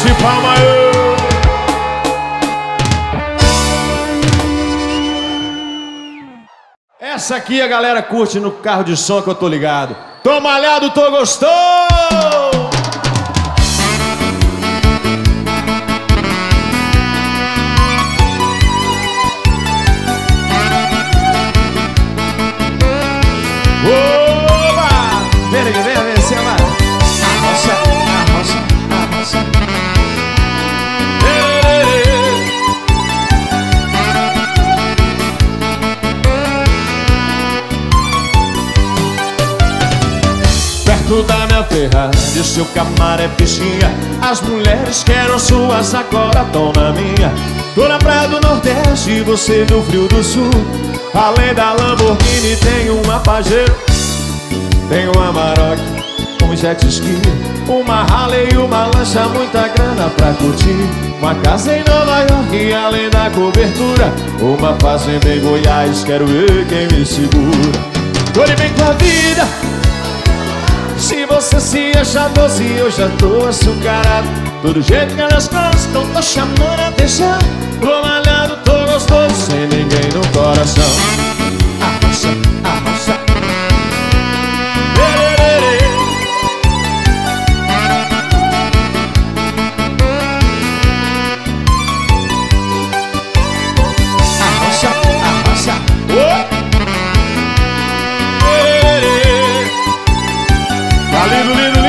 de palma aí. Essa aqui a galera curte no carro de som que eu tô ligado. Tô malhado, tô gostoso. Oba! Vem, se amar. Arrocha. Perto da minha Ferrari, seu Camaro é piscinha. As mulheres que eram suas agora tão na minha. Tô na praia do Nordeste, você do Frio do Sul. Além da Lamborghini tem uma Pajero, tem uma Amarok, um jet ski, uma Harley e uma lancha, muita grana pra curtir. Uma casa em Nova York e além da cobertura, uma fazenda em Goiás, quero ver quem me segura. Tô de bem com a vida. Se você se acha doce, eu já tô açucarado. Todo jeito que elas gostam, tô chamando a atenção. Tô malhado, tô gostoso, sem ninguém no coração. Arrocha. Arrocha. Tá lindo.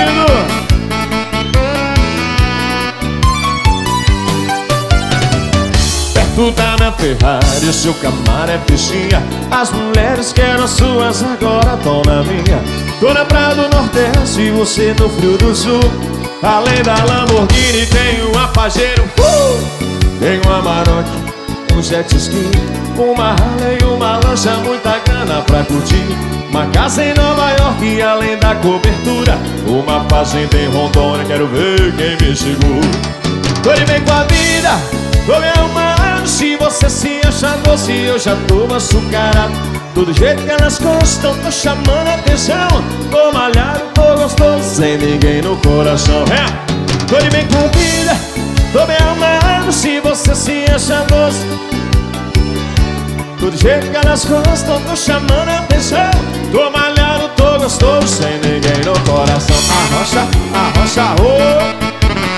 Perto da minha Ferrari, seu Camaro é piscinha. As mulheres que eram suas agora tão na minha. Tô na praia do Nordeste e você no Frio do Sul. Além da Lamborghini tem uma Pajero, tem uma Amarok, um jet ski, uma Harley e uma lancha, muita grana pra curtir. Uma casa em Nova York e além da cobertura, uma fazenda em Rondônia, quero ver quem me segura. Tô de bem com a vida, tô me arrumando. Se você se acha doce, eu já tô açucarado. Todo jeito que elas gostam, tô chamando a atenção. Tô malhado, tô gostoso, sem ninguém no coração. Tô de bem com a vida, tô me arrumando. Se você se acha doce, todo jeito que elas gostam, tô chamando a atenção. Tô malhado, tô gostoso, sem ninguém no coração. Arrocha, oh.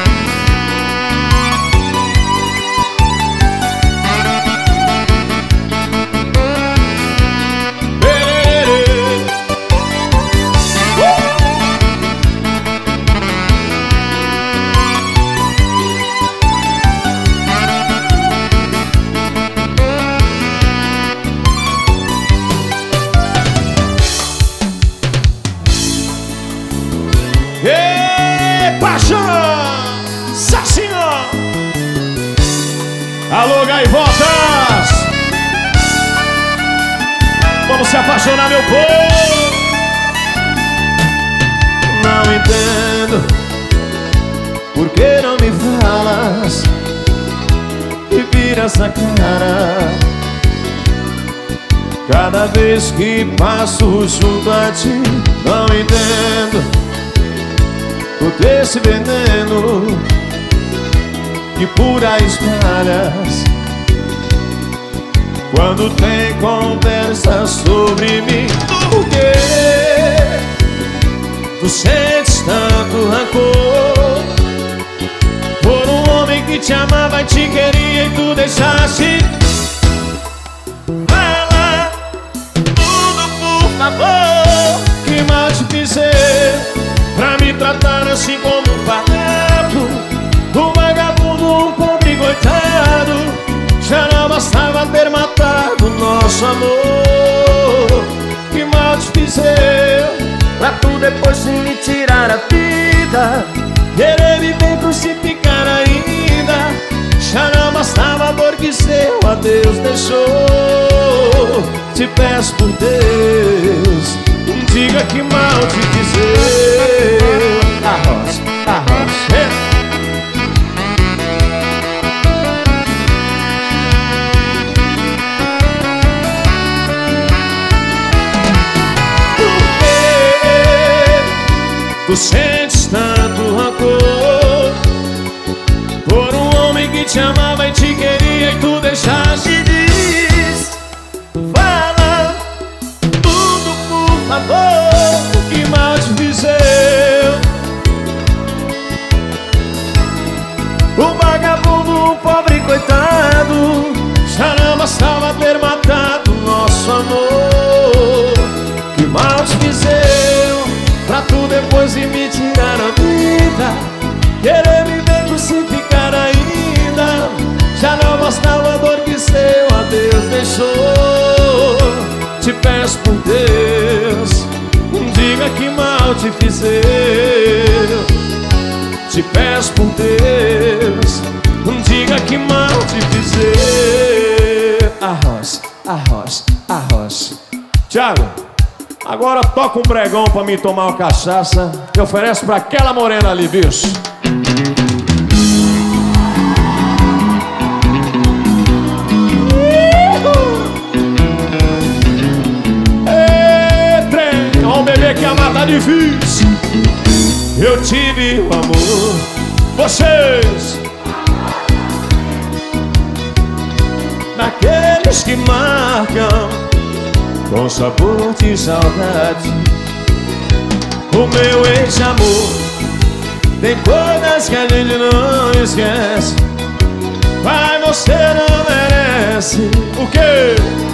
Alô, gaivotas! Vamos se apaixonar, meu povo! Não entendo por que não me falas e vira essa cara. Cada vez que passo junto a ti, não entendo todo esse veneno que por aí espalhas quando tem conversa sobre mim. Por que tu sentes tanto rancor por um homem que te amava e te queria e tu deixaste? Fala tudo, por favor. Que mal te fizer pra me tratar assim como um fardo? Um vagabundo, um pobre coitado. Já não bastava ter matado nosso amor. Que mal te fiz eu pra tu depois de me tirar a vida, querer me ver crucificar ainda. Já não bastava a dor que seu adeus deixou. Te peço por Deus, diga que mal te fiz eu. Arrocha. Tu sentes tanto rancor que te amava e te queria e tu deixaste. Diz, fala tudo por favor, Que mal te fiz eu? um vagabundo, um pobre coitado. Já não bastava ter matado nosso amor. Que mal te fiz eu, Pra tu depois de me tirar a vida, querer me ver crucificar ainda. Já não bastava a dor que seu adeus deixou. Te peço por Deus, diga que mal te fiz eu. Te peço por Deus, diga que mal te fiz eu. Arroz, arroz, arroz. Thiago, agora toca um pregão pra mim tomar uma cachaça que oferece pra aquela morena ali, bicho. Trem, ó, um bebê que amar tá difícil. Eu tive o amor, vocês naqueles que marcam com sabor de saudade. O meu ex-amor tem coisas que a gente não esquece, mas você não merece. O quê?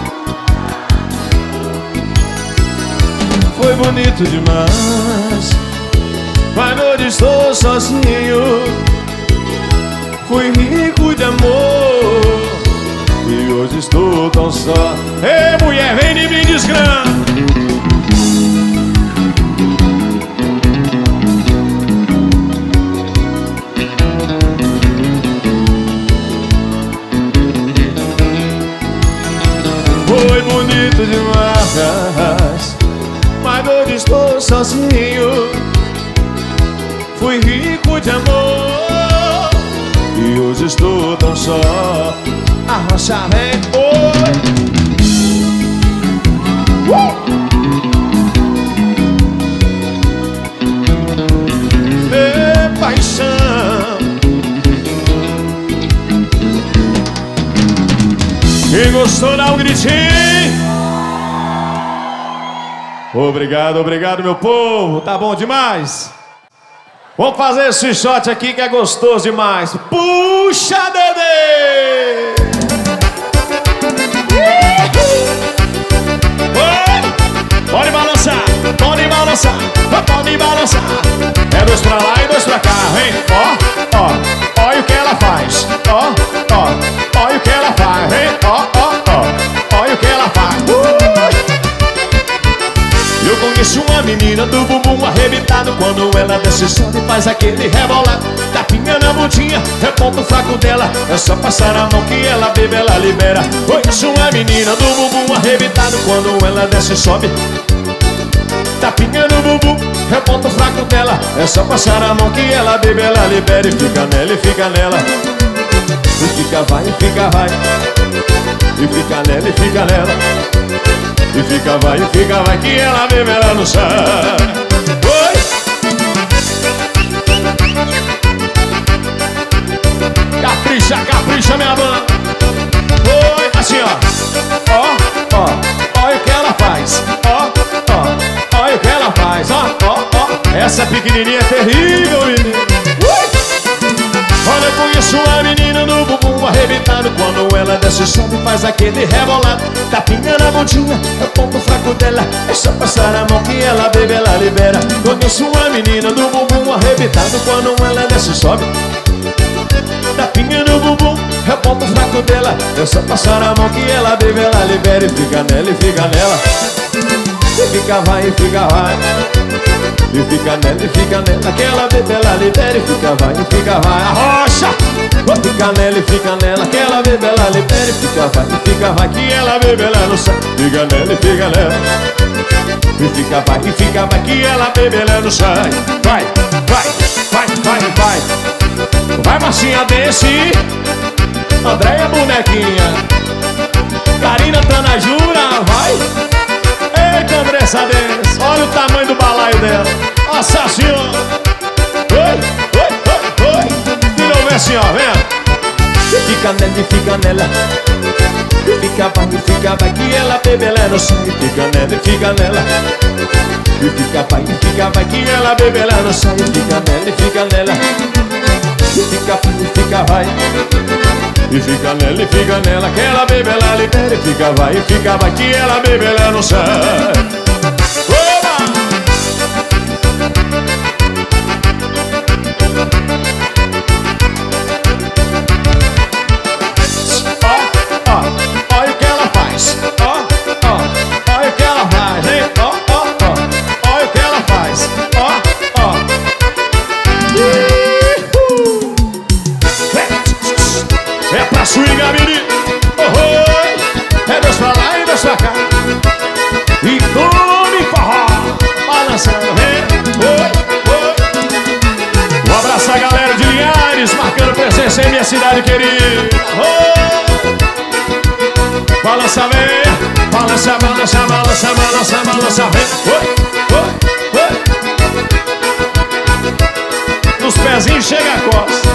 Foi bonito demais, mas hoje estou sozinho. Fui rico de amor e hoje estou tão só. Ei, mulher, vem de mim, desgrama. Foi bonito demais, mas hoje estou sozinho. Fui rico de amor e hoje estou tão só. Arrocha, vem, oi. Meu paixão, quem gostou dá um gritinho. Obrigado, obrigado, meu povo, tá bom demais. Vamos fazer esse shot aqui que é gostoso demais. Puxa, Dedê! Pode balançar, pode balançar, pode balançar. É dois pra lá e dois pra cá, hein? Ó, ó, olha o que ela faz. Ó, ó, olha o que ela faz, hein? Ó, ó, ó, olha o que ela faz. Eu conheço uma menina do bumbum arrebentado. Quando ela desce sobe e faz aquele rebolado. Tapinha na bundinha, é ponto fraco dela. É só passar a mão que ela bebe, ela libera. Conheço uma menina do bumbum arrebentado. Quando ela desce e sobe, tapinha no bumbum, é ponto fraco dela. É só passar a mão que ela bebe, ela libera. E fica nela, e fica nela. E fica vai, e fica vai. E fica nela, e fica nela. E fica vai, que ela bebe, ela não sai. Oi! Capricha, capricha, minha banda. Oi, assim, ó. Ó, ó, olha o que ela faz. Ó, ó, olha o que ela faz. Ó, ó, ó. Essa pequenininha é terrível, menino. Olha, eu conheço uma menina no bumbum arrebentado. Quando ela desce e sobe faz aquele rebolado. Tapinha na bundinha, é o ponto fraco dela. É só passar a mão que ela bebe, ela libera. Conheço uma menina do bumbum arrebentado. Quando ela desce e sobe, tapinha no bumbum, é o ponto fraco dela. É só passar a mão que ela bebe, ela libera. E fica nela, e fica nela. E fica vai, e fica vai. E fica nela, que ela bebe, ela libera. E fica vai, arrocha. Fica nela, que ela bebe, ela libera. E fica vai, que ela bebe, ela não sai. Fica nela, e fica nela. E fica vai, que ela bebe, ela não sai. Vai, vai, vai, vai, vai. Vai, Marcinha, desce. Andréia, bonequinha. Karina, Tanajura, vai. Eita, Andressa, desce. Olha o tamanho do balaio dela. Nossa senhora. Oi, oi, oi, oi. Virou bem assim, ó, vem. fica nela, e fica nela. E fica vai que ela bebe, ela não sai. Fica nela, e fica nela. E fica vai que ela bebe, ela não sai. Fica nela, e fica nela. E fica vai. E fica nela, que ela bebe, ela libera. E fica vai que ela bebe, ela não sai. Olha o que ela faz. Olha o que ela faz, hein? Olha o que ela faz. É pra swing, Gabiri. É Deus pra lá e Deus pra cá. E tome forró, balançando, Um abraço à galera de Linhares, marcando presença em minha cidade querida. Balança, vem. Balança, balança, balança, balança, balança, vem. Nos pezinhos chega a costa.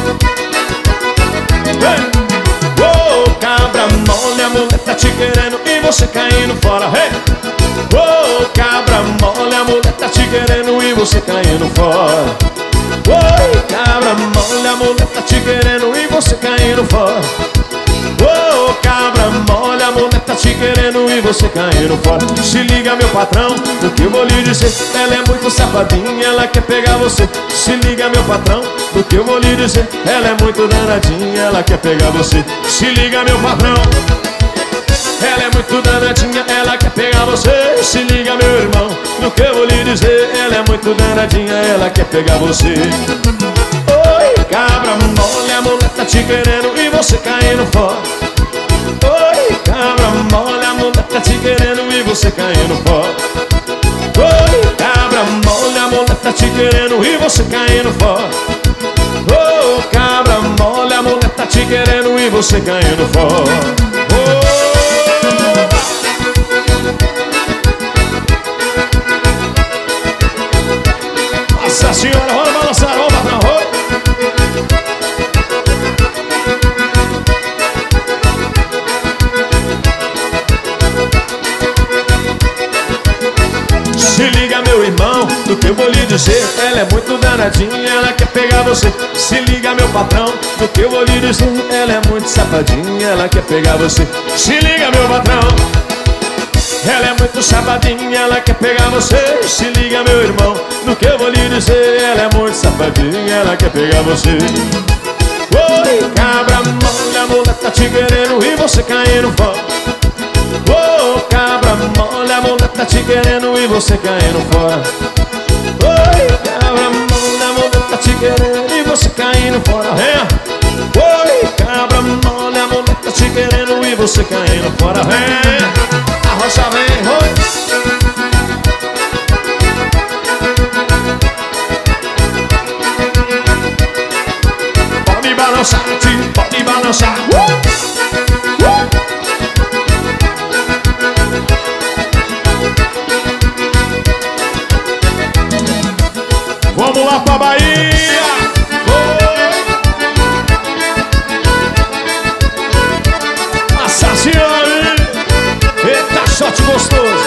Cabra mole, a mulher tá te querendo e você caindo fora. Cabra mole, a mulher tá te querendo e você caindo fora. Cabra mole, a mulher tá te querendo e você caindo fora. Cabra mole, a mulher tá te querendo e você caindo fora. Se liga, meu patrão, o que eu vou lhe dizer. Ela é muito safadinha, ela quer pegar você. Se liga, meu patrão, o que eu vou lhe dizer. Ela é muito danadinha, ela quer pegar você. Se liga, meu patrão, ela é muito danadinha, ela quer pegar você. Se liga, meu irmão, no que eu vou lhe dizer. Ela é muito danadinha, ela quer pegar você. Oi, cabra mole, a mulher tá te querendo e você caindo fora. Oi, cabra mole, a mulher tá te querendo e você caindo fora. Oi, cabra mole, a mulher tá te querendo e você caindo fora. Oh, cabra mole, a mulher tá te querendo e você caindo fora. Nossa senhora, vamos balançar, vamos patrão, Se liga, meu irmão, do que eu vou lhe dizer. Ela é muito danadinha, ela quer pegar você. Se liga, meu patrão, do que eu vou lhe dizer. Ela é muito safadinha, ela quer pegar você. Se liga, meu patrão, ela é muito safadinha, ela quer pegar você. Se liga, meu irmão, do que eu vou lhe dizer. Ela é muito safadinha, ela quer pegar você. Oi, cabra mole, a mulher tá te querendo e você caindo fora. Oh, cabra mole, a mulher tá te querendo e você caindo fora. Oi, cabra mole, a mulher tá te querendo e você caindo fora. Oi, cabra mole, a mulher tá te querendo e você caindo fora. A rocha vem, oi. Pode balançar, tio, pode balançar. Vamos lá pra Bahia. Nossa senhora, eita, shot gostoso.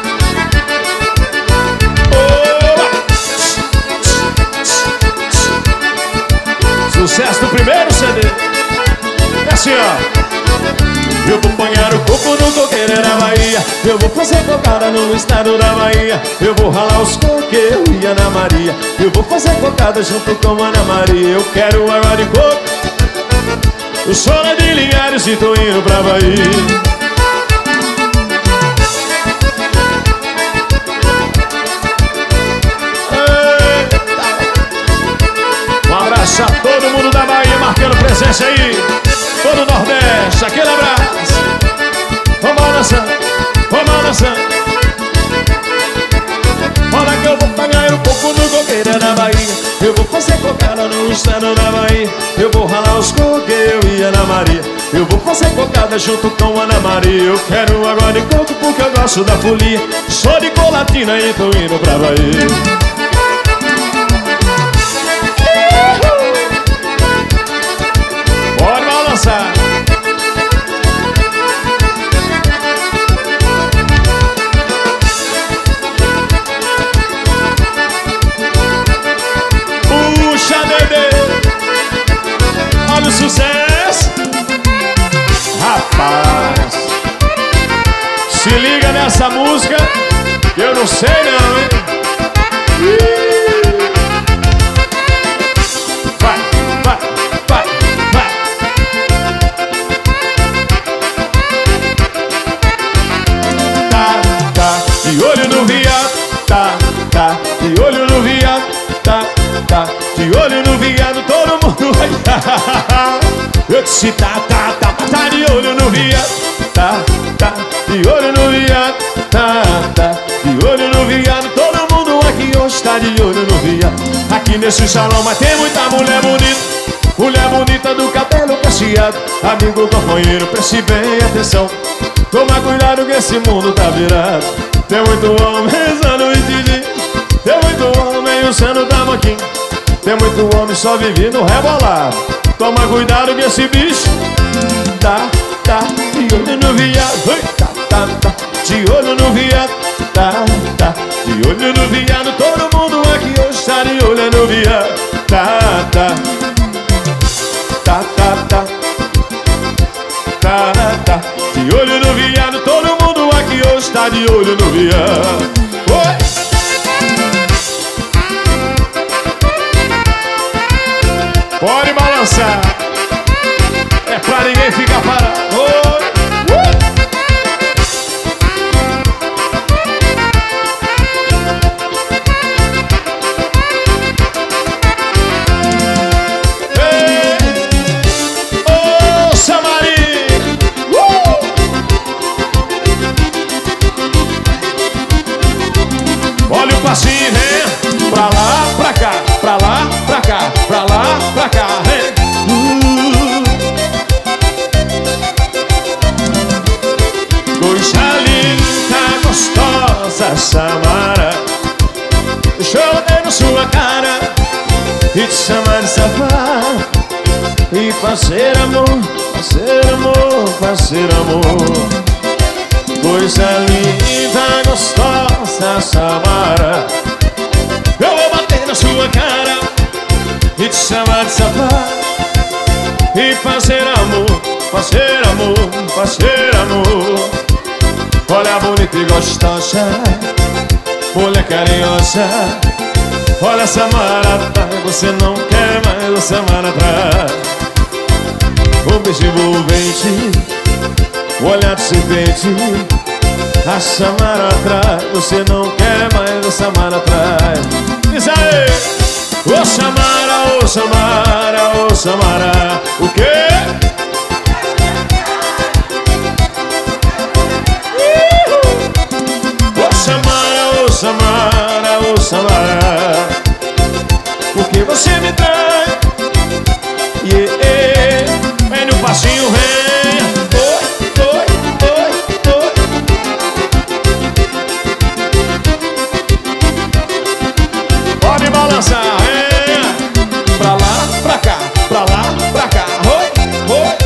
Sucesso do primeiro CD. É assim, ó. Eu vou banhar o coco no coqueiro da Bahia. Eu vou fazer cocada no estado da Bahia. Eu vou ralar os coqueiros e Ana Maria. Eu vou fazer cocada junto com Ana Maria. Eu quero água de coco. Eu sou lá de Linhares e tô indo pra Bahia. Um abraço a todo mundo da Bahia marcando presença aí. Todo o Nordeste, aquele abraço. Vamos balançando, vamos balançando. Olha que eu vou pagar um pouco no coqueiro da Bahia. Eu vou fazer cocada no estado da Bahia. Eu vou ralar os coqueiros e Ana Maria. Eu vou fazer cocada junto com Ana Maria. Eu quero água de coco porque eu gosto da folia. Sou de Colatina e tô indo pra Bahia. Pode balançar. não sei não, hein? Vai, vai, vai, vai. Tá, de olho no viado. Tá, de olho no viado. Tá, de olho no viado. Todo mundo vai. Eu disse tá, de olho no viado. Tá, de olho no viado. Tá, de olho no viado. Todo mundo aqui hoje tá de olho no viado. Aqui nesse salão, mas tem muita mulher bonita. Mulher bonita do cabelo cacheado. Amigo, companheiro, preste bem atenção. Toma cuidado que esse mundo tá virado. Tem muito homem usando o Didi. Tem muito homem usando tabaquinho. Tem muito homem só vivendo rebolado. Toma cuidado que esse bicho tá de olho no viado. Tá, de olho no viado. Tá, de olho no viado. Todo mundo aqui hoje tá de olho no viado. Tá, de olho no viado. Todo mundo aqui hoje tá de olho no viado. Oi! Pode balançar. É pra ninguém ficar parado. Oi! Assim, vem pra lá, pra cá, pra lá, pra cá, pra lá, pra cá, vem. Coisa linda, gostosa, Samara. Deixa eu ver na sua cara e te chamar de safado e fazer amor, fazer amor, fazer amor. Coisa linda, gostosa, Samara. Eu vou bater na sua cara e te chamar de safado e fazer amor, fazer amor, fazer amor. Olha bonita e gostosa, mulher carinhosa. Olha, Samara, você não quer mais o Samara atrás. Um beijo envolvente, o olhar de serpente. A Samara atrás, você não quer mais a Samara atrás. Diz aí! Ô Samara, ô Samara, ô Samara. O quê? Ô Samara, ô Samara, ô Samara. Por que você me trai? Yeah. Vem no passinho, vem. Pode balançar, é. Pra lá, pra cá, pra lá, pra cá. Oi, oi.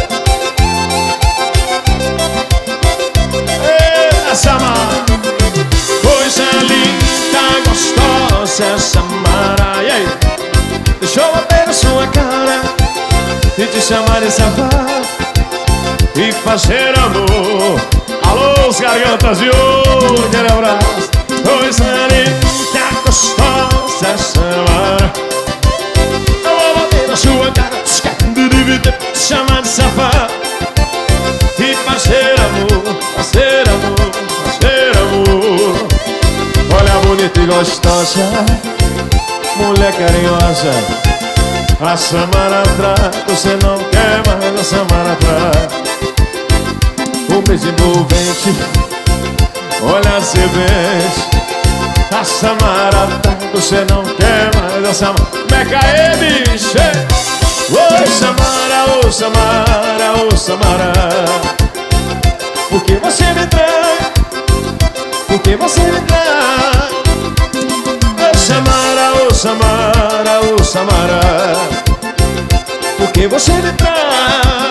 Eita, Samara. Coisa linda, gostosa, Samara. E aí? Deixa eu bater na sua cara e te chamar de safado e fazer amor. Alô, os gargantas de ouro, aquele abraço. Coisa linda, gostosa, Samara. Eu vou bater na sua cara, te chamar de safado e fazer amor, fazer amor, fazer amor. Olha bonita e gostosa, mulher carinhosa. A Samara atrás, você não quer mais a Samara atrás. Um beijo envolvente, olha serpente. A Samara atrás, você não quer mais a Samara. Meca aí, bicho. Oi, Samara, ô Samara, ô Samara. Por que você me trai? Por que você me trai? Ô Samara, ô Samara, ô Samara. Por que você me trai?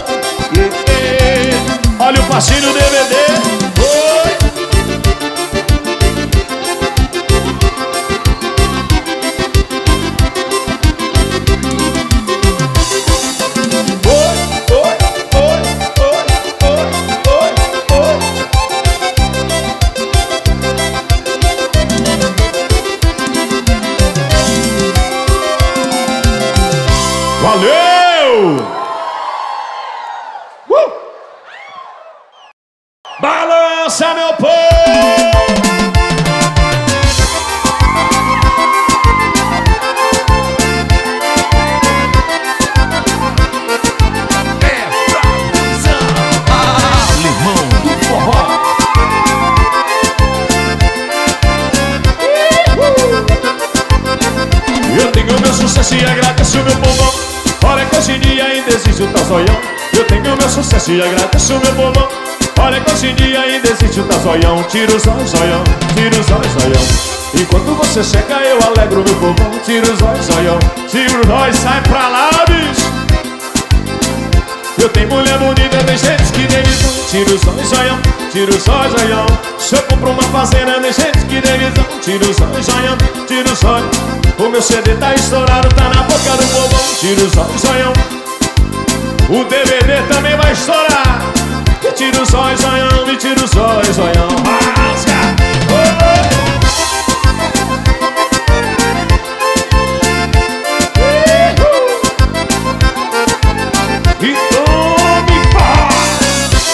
Olha o passinho do DVD. Oi. Balança, meu povo! Sucesso e agradeço meu povão. Olha que hoje em dia ainda existe o tal zoião. Eu tenho meu sucesso e agradeço meu povão. Olha que hoje em dia ainda existe o tal zoião. Tira o zóio, zoião, tira o zóio, zoião. Enquanto você seca eu alegro meu povão. Tira o zóio, zoião, tira o zóio, sai pra lá, bicho. Eu tenho mulher bonita, tem gente que tem visão. Tira o zóio, zoião, tira o zóio, zoião. Se eu compro uma fazenda, tem gente que tem visão. Tira o zóio, zoião, tira o zóio. O meu CD tá estourado, tá na boca do povão. Tira o zóio, zoião. O DVD também vai estourar. E tira o zóio, zoião, e tira o zóio, zoião. Rasga! E tome paz!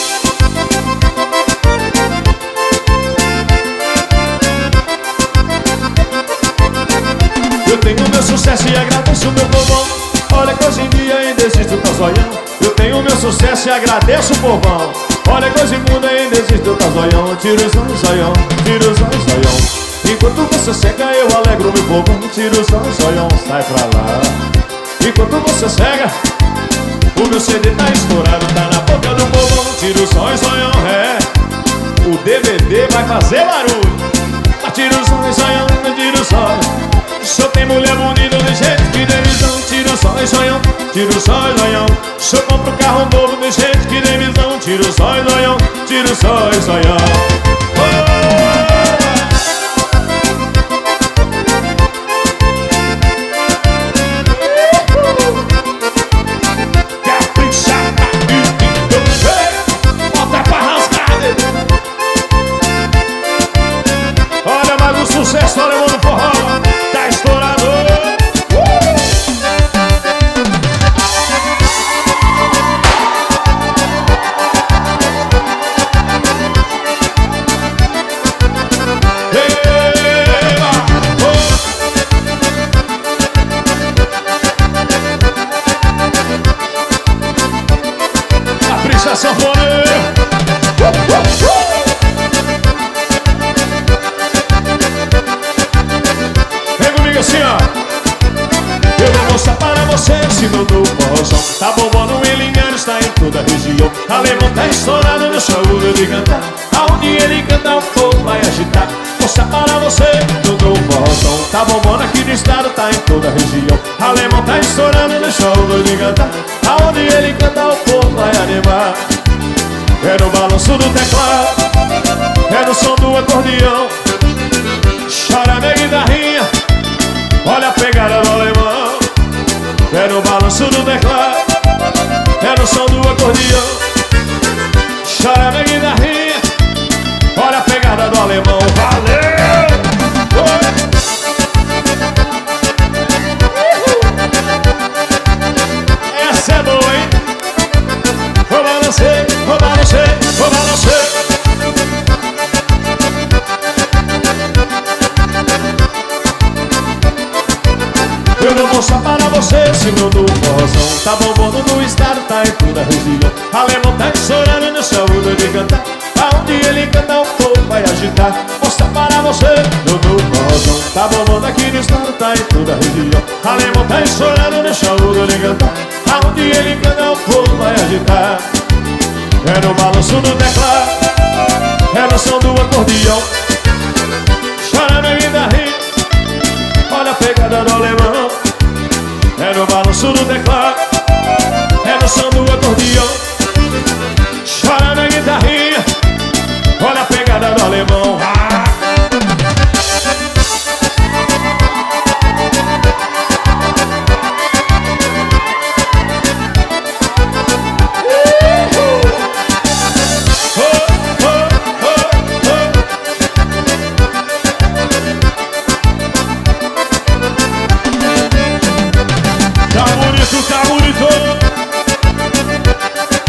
Eu tenho meu sucesso e agradeço meu povão. Olha que hoje em dia ainda existe o tal zoião. Eu tenho meu sucesso e agradeço o povão. Olha que hoje em mundo ainda existe o tal zoião. Tira o zóio, zoião, tira o zóio, zoião. Enquanto você seca eu alegro meu povão. Tira o zóio, zoião, sai pra lá. Enquanto você cega, o meu CD tá estourado, tá na boca do povão. Tira o zóio, zoião, é. O DVD vai fazer barulho. Tira o zóio, zoião, tira o zóio. Se eu tenho mulher bonita, tem gente que tem visão. Tira o zóio, zoião, tira o zóio, zoião. Se eu compro um carro novo, tem gente que tem visão. Tira o zóio, zoião, tira o zóio, zoião. Olha, mas o sucesso alemão do forró tá estourado. Capricha sanfoneiro. Vem comigo assim, ó. Eu vou mostrar para você esse meu novo forrozão. Tá bombando em Linhares, tá em toda a região. Alemão tá estourado no saúde de cantar. Aonde ele canta o povo vai agitar. Mostrar para você meu novo forrozão. Tá bombando aqui no estado, tá em toda a região. Alemão tá estourado no saúde de cantar. Aonde ele canta o povo vai animar. É no balanço do teclado, é no som do acordeão. Chora minha guitarrinha, olha a pegada do alemão. É no balanço do teclado, é no som do acordeão. Chora minha guitarrinha, olha a pegada do alemão. Valeu! Essa é boa, hein? Vou balançar, vou balançar, vou balançar. Eu vou mostrar para você esse meu novo forrozão. Tá bombando no estado, tá em toda a região. Alemão tá estourando no saúde de cantar. Aonde ele canta o povo vai agitar. Mostrar para você meu novo forrozão. Tá bombando aqui no estado, tá em toda a região. Alemão tá estourando no saúde de cantar. Aonde ele canta o povo vai agitar. É no balanço do teclado, é no som do acordeão. Chora minha guitarrinha, olha a pegada do alemão. É no balanço do teclado, é no som do acordeão. Chora minha guitarrinha, olha a pegada do alemão. Tá bonito, tá bonito.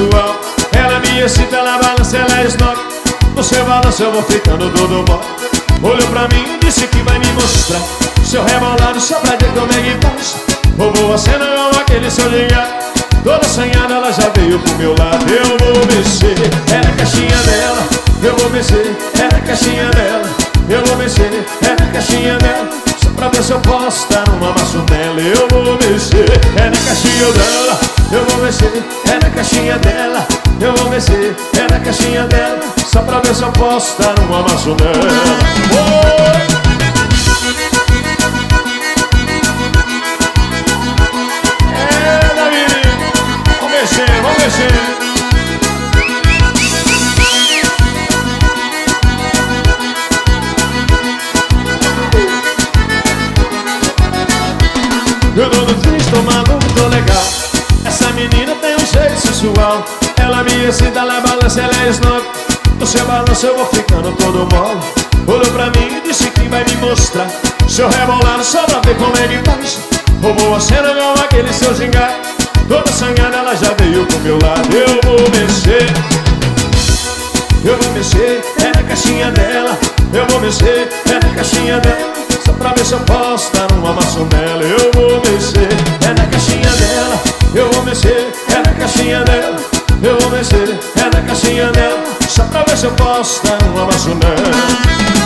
sensual. Ela me excita, ela balança, ela é snob. No seu balanço eu vou ficando todo mole. Olhou pra mim e disse que vai me mostrar seu rebolado só pra ver como é que faz. Roubou a cena com aquele seu ligar. Toda assanhada ela já veio pro meu lado. Eu vou mexer, é na caixinha dela. Eu vou mexer, é na caixinha dela. Eu vou mexer, é na caixinha dela. Só pra ver se eu posso dar uma maçonela. Eu vou mexer, é na caixinha dela. Eu vou mexer, é na caixinha dela. Eu vou mexer, é na caixinha dela. Só pra ver se eu posso dar uma maçonela. É, Davi, vamos mexer, vamos mexer. Eu tô no triste, tomando, tô legal. Essa menina tem um jeito sensual. Ela me excita, ela balança, ela é snob. No seu balanço eu vou ficando todo mole. Olhou pra mim e disse que vai me mostrar seu rebolado só pra ver como é que faz. Roubou a cena igual aquele seu gingar. Toda assanhada ela já veio pro meu lado. Eu vou mexer, eu vou mexer, é na caixinha dela. Eu vou mexer, é na caixinha dela. Só pra ver se eu posso dar uma maçonela. Eu vou mexer, é na caixinha dela. Eu vou mexer, é na caixinha dela. Eu vou mexer, é na caixinha dela. Só pra ver se eu posso dar uma maçonela.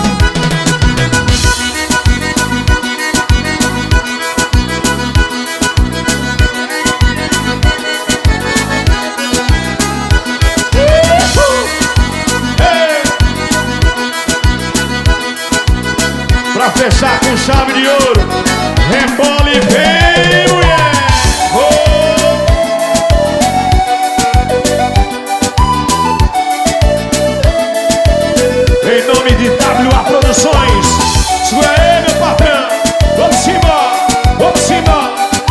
Pra fechar com chave de ouro, rebola e vem, mulher! Em nome de WA Produções, segura aí, meu patrão. Vamos embora, vamos embora.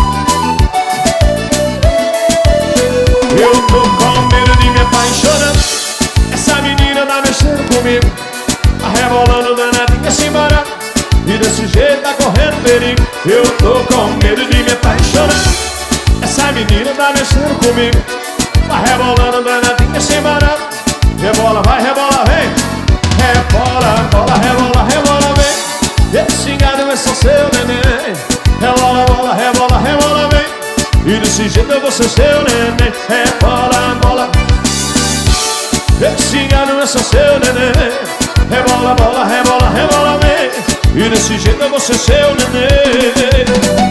Eu tô com medo de me apaixonar. Essa menina tá mexendo comigo, tá rebolando danadinha sem parar. E desse jeito tá correndo perigo. Eu tô com medo de me apaixonar. Essa menina tá mexendo comigo, tá rebolando danadinha sem parar. Rebola, vai, rebola, vem. Rebola, bola, rebola, rebola, vem. Esse gado é só seu neném. Rebola, bola, rebola, rebola, vem. E desse jeito eu vou ser seu neném. Rebola, bola. Esse gado é só seu neném. Rebola, bola, rebola, rebola, vem. E desse jeito eu vou ser seu neném.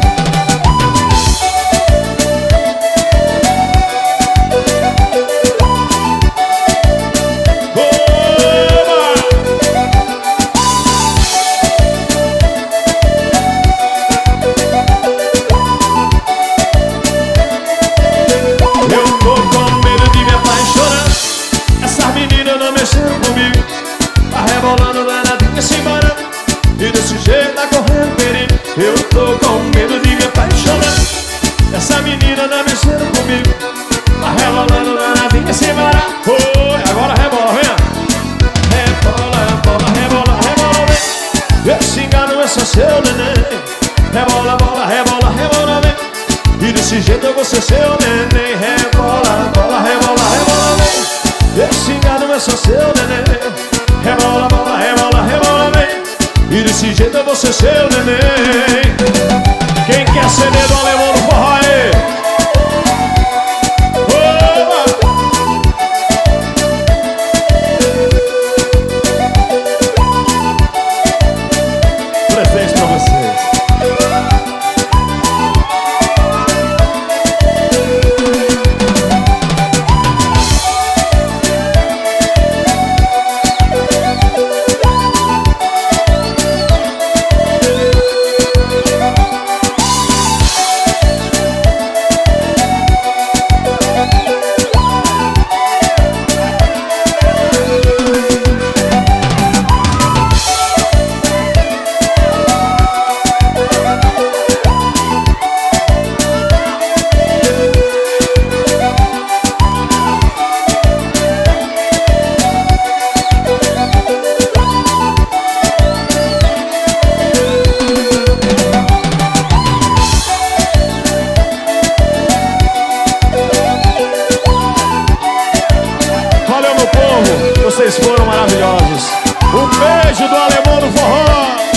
Eu tô com medo de me apaixonar. Essa menina não mexeu comigo, tá rebolando danadinha sem parar. E desse jeito tá correndo perigo. Eu tô com medo de me apaixonar. Essa menina tá mexendo comigo, tá rebolando danadinha sem parar. Oi, agora rebola, vem. Rebola, bola, rebola, rebola, vem. Esse engano é só seu neném. Rebola, bola, rebola, rebola, vem. E desse jeito eu vou ser seu neném. Rebola, bola, rebola, rebola, vem. Esse engano é só seu neném. Rebola, bola, rebola, rebola, vem. E desse jeito eu vou ser seu neném. Quem quer CD do Alemão no forró aí? Presente pra vocês. novo, vocês foram maravilhosos. Um beijo do Alemão do Forró.